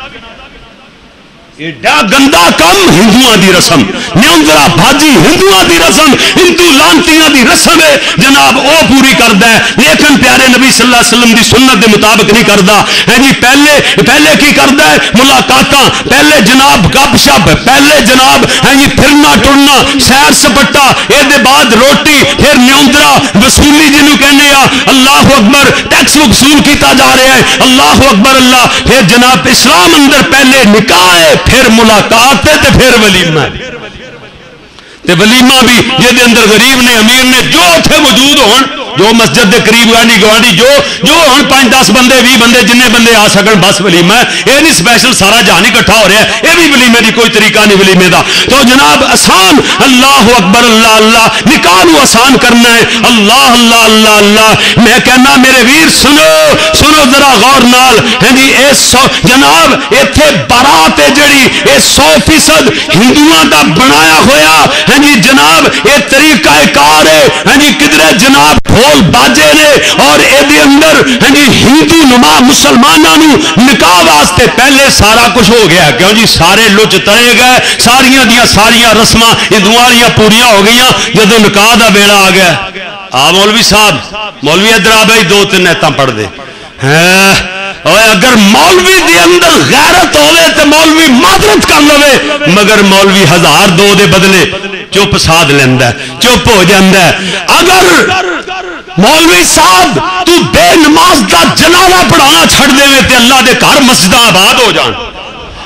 ایڈا گندا کم ہندوؤں دی رسم، نیوندرا بھاجی ہندوؤں دی رسم، ہندو لانتیاں دی رسم ہے جناب، او پوری کردا ہے، لیکن پیارے نبی صلی اللہ علیہ وسلم دی سنت دے مطابق نہیں کردا ہے جی۔ پہلے کی کردا ہے؟ ملاقاتاں، پہلے جناب گپ شپ، پہلے جناب ہے جی پھرنا ٹرنا، سیر سپٹا، اے دے بعد روٹی، پھر نیوندرا وصولی جنوں کہنے آ، اللہ اکبر ٹیکس وصول کیتا جا رہا ہے، اللہ اکبر اللہ، پھر جناب اسلام اندر پہلے نکاح ہے، پھر ملاقات ہے تے پھر ولیمہ ہے، تے ولیمہ بھی جہدے اندر غریب نے امیر نے جو اتنے موجود ہون، جو مسجد دے قریب گوانڈی جو ہن 5-10 بندے 20 بندے جننے بندے آ سکن بس ولیمہ ہے، یہ نہیں سپیشل سارا جہان اکٹھا ہو رہا ہے، یہ بھی ولیمے دی کوئی طریقہ نہیں ولیمے دا۔ تو جناب آسان، اللہ اکبر اللہ اللہ، نکاح نو آسان کرنا ہے، اللہ اللہ اللہ اللہ۔ میں کہنا میرے ویر سنو ذرا غور نال، ہاں جی جناب ایتھے بارات ہے جڑی اے 100% ہندوؤں دا بنایا ہویا، ہاں جی جناب یہ طریقہ کار ہے، ہاں جی کدھر جناب ڈھول باجے نے، اور یہ اندر ہاں جی ہندو نما مسلمانوں نکاح واسطے پہلے سارا کچھ ہو گیا، کیوں جی سارے لچ ترے گئے، ساریاں رسم ہندوؤں والی پوریا ہو گئی، جدو نکاح دا بیڑا آ گیا۔ مولوی صاحب مولوی ادھر آ بھائی 2-3 نیتاں پڑھ دے، اگر مولوی دے اندر غیرت ہوے تو مولوی معذرت کر لوے، مگر مولوی 1002 دے بدلے چپ سادھ لیندا ہے، چپ ہو جاندا ہے۔ اگر مولوی صاحب تو بے نماز دا جنازہ پڑھانا چھڑ دے تے اللہ دے گھر مسجد آباد ہو جان،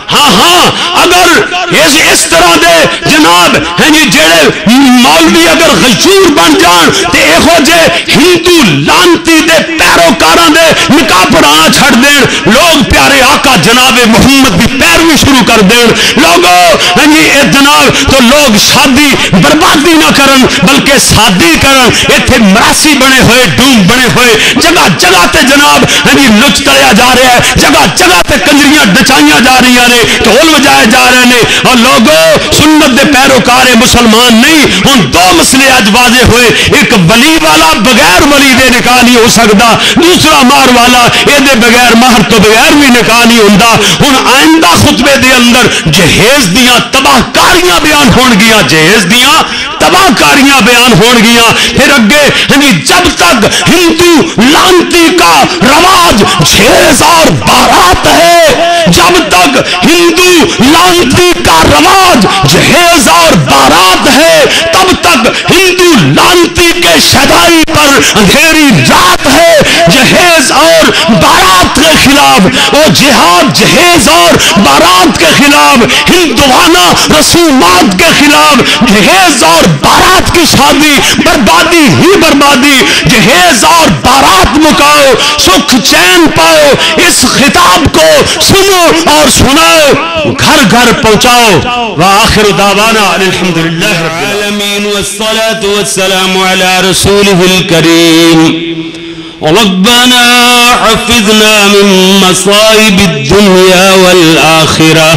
ہاں ہاں اگر اس طرح دے جناب ہیں جی جڑے مولوی اگر غشور بن جان تے ایہو جے ہندو لانتی دے پیروکاراں دے نکاح پڑھانا چھڑ دین، لوگ پیارے آقا جناب محمد دی پیروی شروع کر دین، لوگوں ہیں جی اے جناب تو لوگ شادی بربادی نہ کرن بلکہ شادی کرن، ایتھے مراسی بنے ہوئے ڈوم بنے ہوئے جگہ جگہ تے جناب ہیں جی لچ تلیا جا رہا ہے، جگہ جگہ تے کنجریاں ڈچائیاں جا رہی ہیں، ڈھول بجائے جا رہے ہیں، اور لوگوں سنت دے پیروکار مسلمان نہیں۔ ہن دو مسئلے اج واضح ہوئے، ایک ولی والا بغیر ولی دے نکاح نہیں ہو سکتا، دوسرا مہر والا اے دے بغیر مہر تو بغیر بھی نکاح نہیں ہوندا۔ ہن آئندہ خطبے دے اندر جہیز دیاں تباہ کاریاں بیان ہون گیاں، جہیز دیاں تباہ کاریاں بیان ہون گیاں، پھر اگے جب تک ہندو لانتی کا رواج جہیز اور بارات ہے، جب تک ہندو لانتی کا رواج جہیز اور بارات ہے، تب تک ہندو لانتی کے شدائی پر اندھیری رات ہے۔ جہیز اور بارات کے خلاف وہ جہاد، جہیز اور بارات کے خلاف، ہندوانہ رسومات کے خلاف، جہیز اور بارات کی شادی بربادی ہی بربادی، جہیز اور بارات مکاؤ، سکھ چین پاؤ، اس خطاب کو سنو اور سناؤ، گھر گھر پہنچاؤ۔ وآخر دعوانا الحمدللہ رب العالمین والصلاة والسلام على رسوله الكريم۔ ربنا حفظنا من مصائب الدنيا والآخرة،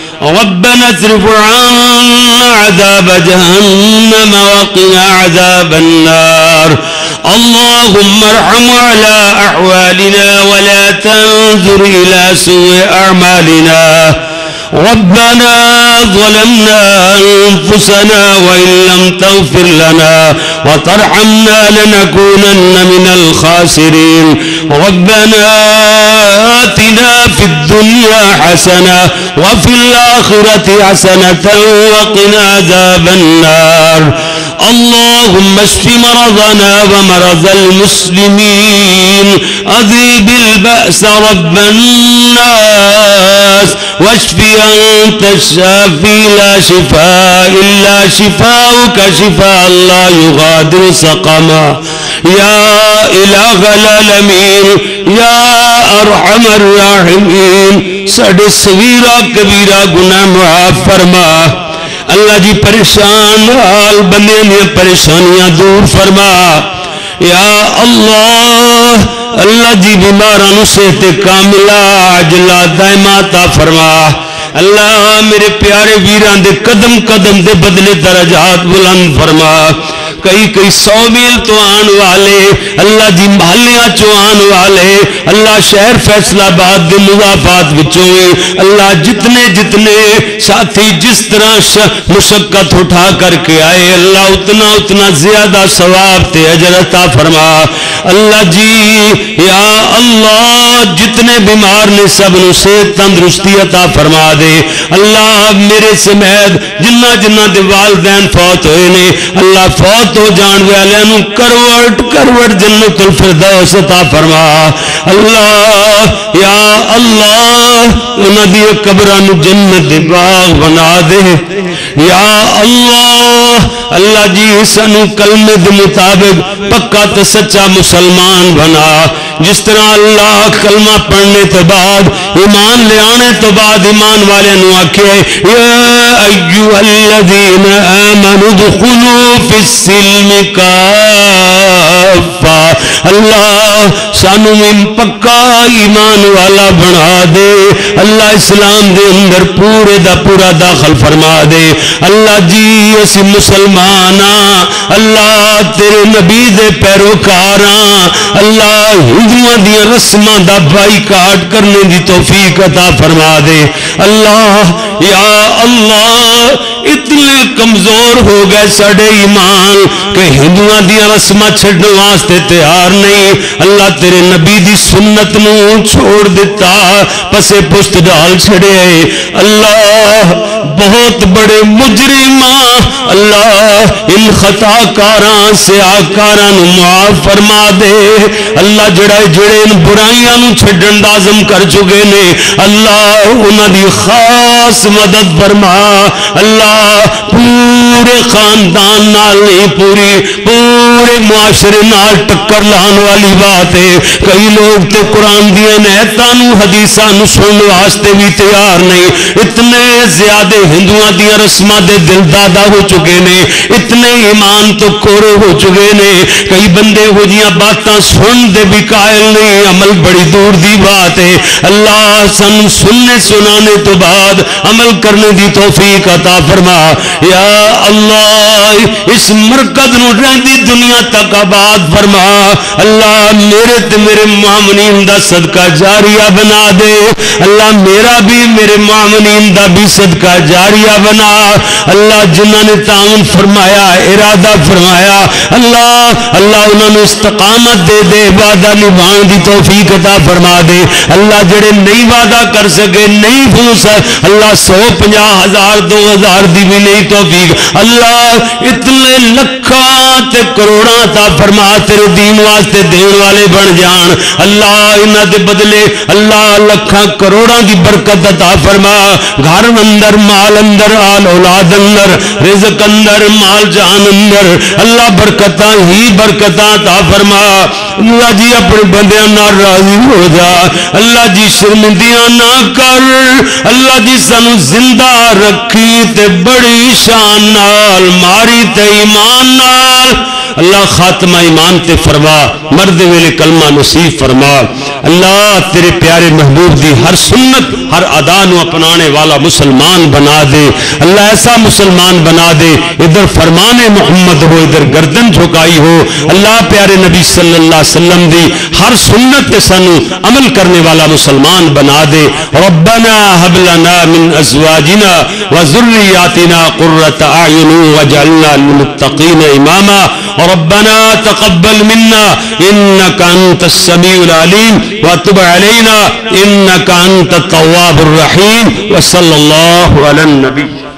ربنا اصرف عنا عذاب جهنم وقنا عذاب النار، اللهم ارحم على أحوالنا ولا تنظر إلى سوء أعمالنا، ربنا ظلمنا أنفسنا وإن لم تغفر لنا وترحمنا لنكونن من الخاسرين، ربنا آتنا في الدنيا حسنة وفي الآخرة حسنة وقنا عذاب النار، اللهم اشف مرضنا ومرض المسلمين، أذهب البأس رب الناس، واشف أنت الشافي لا شفاء إلا شفاؤك شفاء لا يغادر سقما، يا إله العالمين يا أرحم الراحمين، ساڈے صغیرہ کبیرہ گناہ معاف فرما، اللہ جی پریشان حال بندے نے پریشانیاں دور فرما، یا اللہ اللہ جی بیماران صحت کاملہ عاجلہ دائمہ عطا فرما، اللہ میرے پیارے ویران دے قدم قدم دے بدلے درجات بلند فرما، کئی 100 میل تو آن والے اللہ جی محلیاں چو آن والے اللہ شہر فیصلہ آباد دے مضافات وچوں اللہ جتنے ساتھی جس طرح مشقت اٹھا کر کے آئے اللہ اتنا زیادہ ثواب تے اجر عطا فرما، اللہ جی یا اللہ جتنے بیمار نے سب نو صحت تندرستی عطا فرما دے، اللہ میرے سمیت جنہ دے والدین فوت ہوئے نے اللہ فوت ہو جان والے نو کروٹ جنت الفردوس عطا فرما، اللہ یا اللہ انہاں دی قبراں نو جنت دے باغ بنا دے، یا اللہ اللہ جی سانو کلمے دے مطابق پکا تے سچا مسلمان بنا، جس طرح اللہ کلمہ پڑھنے تو بعد ایمان لے آنے تو بعد ایمان والے نو آکھے یا ایھا الذین آمنوا ادخلوا فی السلم کافہ، اللہ سانو من پکا ایمان والا بنا دے، اللہ اسلام دے اندر پورے دا پورا داخل فرما دے، اللہ جی اسی مسلماناں اللہ تیرے نبی دے پیروکاراں اللہ ہندوؤں دی رسماں دا بائیکاٹ کرنے دی توفیق عطا فرما دے، اللہ یا اللہ اتنے کمزور ہو گئے ساڈے ایمان کہ ہندوؤں دی رسم چھڈن واسطے تیار نہیں. اللہ تیرے نبی دی سنت نو چھوڑ دیتا, پسے پشت ڈال چھڑے. اللہ بہت بڑے مجرم, اللہ ان خطا کاراں سیاکاراں نو معاف فرما دے. اللہ جڑے ان برائیاں نو چھڈن دا عزم کر چکے نے, اللہ انہاں دی خاص مدد فرما. اللہ پورے خاندان نال نہیں, پورے معاشرے نال ٹکر لان والی بات ہے. کئی لوگ تے قرآن دی آیاتاں نو حدیثاں نو سنن واسطے بھی تیار نہیں. اتنے زیادہ ہندوؤں دی رسماں دے دل دادا ہو چکے نے, اتنے ایمان تو کورے ہو چکے نے. کئی بندے ہو جیاں باتاں سن دے بھی قائل نہیں, عمل بڑی دور دی بات ہے. اللہ سن سننے سنانے تو بعد عمل کرنے دی توفیق عطا فرما. یا اللہ اس مرکز نو رہندی دنیا تک آباد فرما. اللہ میرے تے میرے مومنین دا صدقہ جاریہ بنا دے. اللہ میرا بھی میرے مومنین دا بھی صدقہ جاریہ بنا. اللہ جنہاں نے تعاون فرمایا, ارادہ فرمایا, اللہ انہاں نو استقامت دے دے, وعدہ نبھان دی توفیق عطا فرما دے. اللہ جڑے نہیں وعدہ کر سکے, نہیں پھوس, اللہ 150,000 2,000 دی بھی نہیں توفیق. اللہ اتنے لکھاں تے کروڑاں عطا فرما, تیرے دین واسطے دین والے بن جان. اللہ انہاں دے بدلے اللہ لکھاں کروڑاں دی برکت عطا فرما. گھر اندر, مال اندر, آل اولاد اندر, رزق اندر, مال جان اندر, اللہ برکتاں ہی برکتاں عطا فرما. اللہ جی اپنے بندیاں نال راضی ہو جا. اللہ جی شرمندیاں نہ کر. اللہ جی سانو زندہ رکھی تے بڑی شان نال ماری تے ایمان نال. اللہ خاتمہ ایمان تے فرما, مرد ویلے کلمہ نصیب فرما. اللہ تیرے پیارے محبوب دی ہر سنت ہر ادا نو اپنانے والا مسلمان بنا دے. اللہ ایسا مسلمان بنا دے ادھر فرمان محمد ہو, ادھر گردن جھکائی ہو. اللہ پیارے نبی صلی اللہ علیہ وسلم دی ہر سنت تے سانو عمل کرنے والا مسلمان بنا دے. ربنا هب لنا من ازواجنا وذرياتنا قرة اعين واجعلنا للمتقين اماما. ربنا تقبل منا انك انت السميع العليم وتب علينا انك انت التواب الرحيم. وصلى الله على النبي.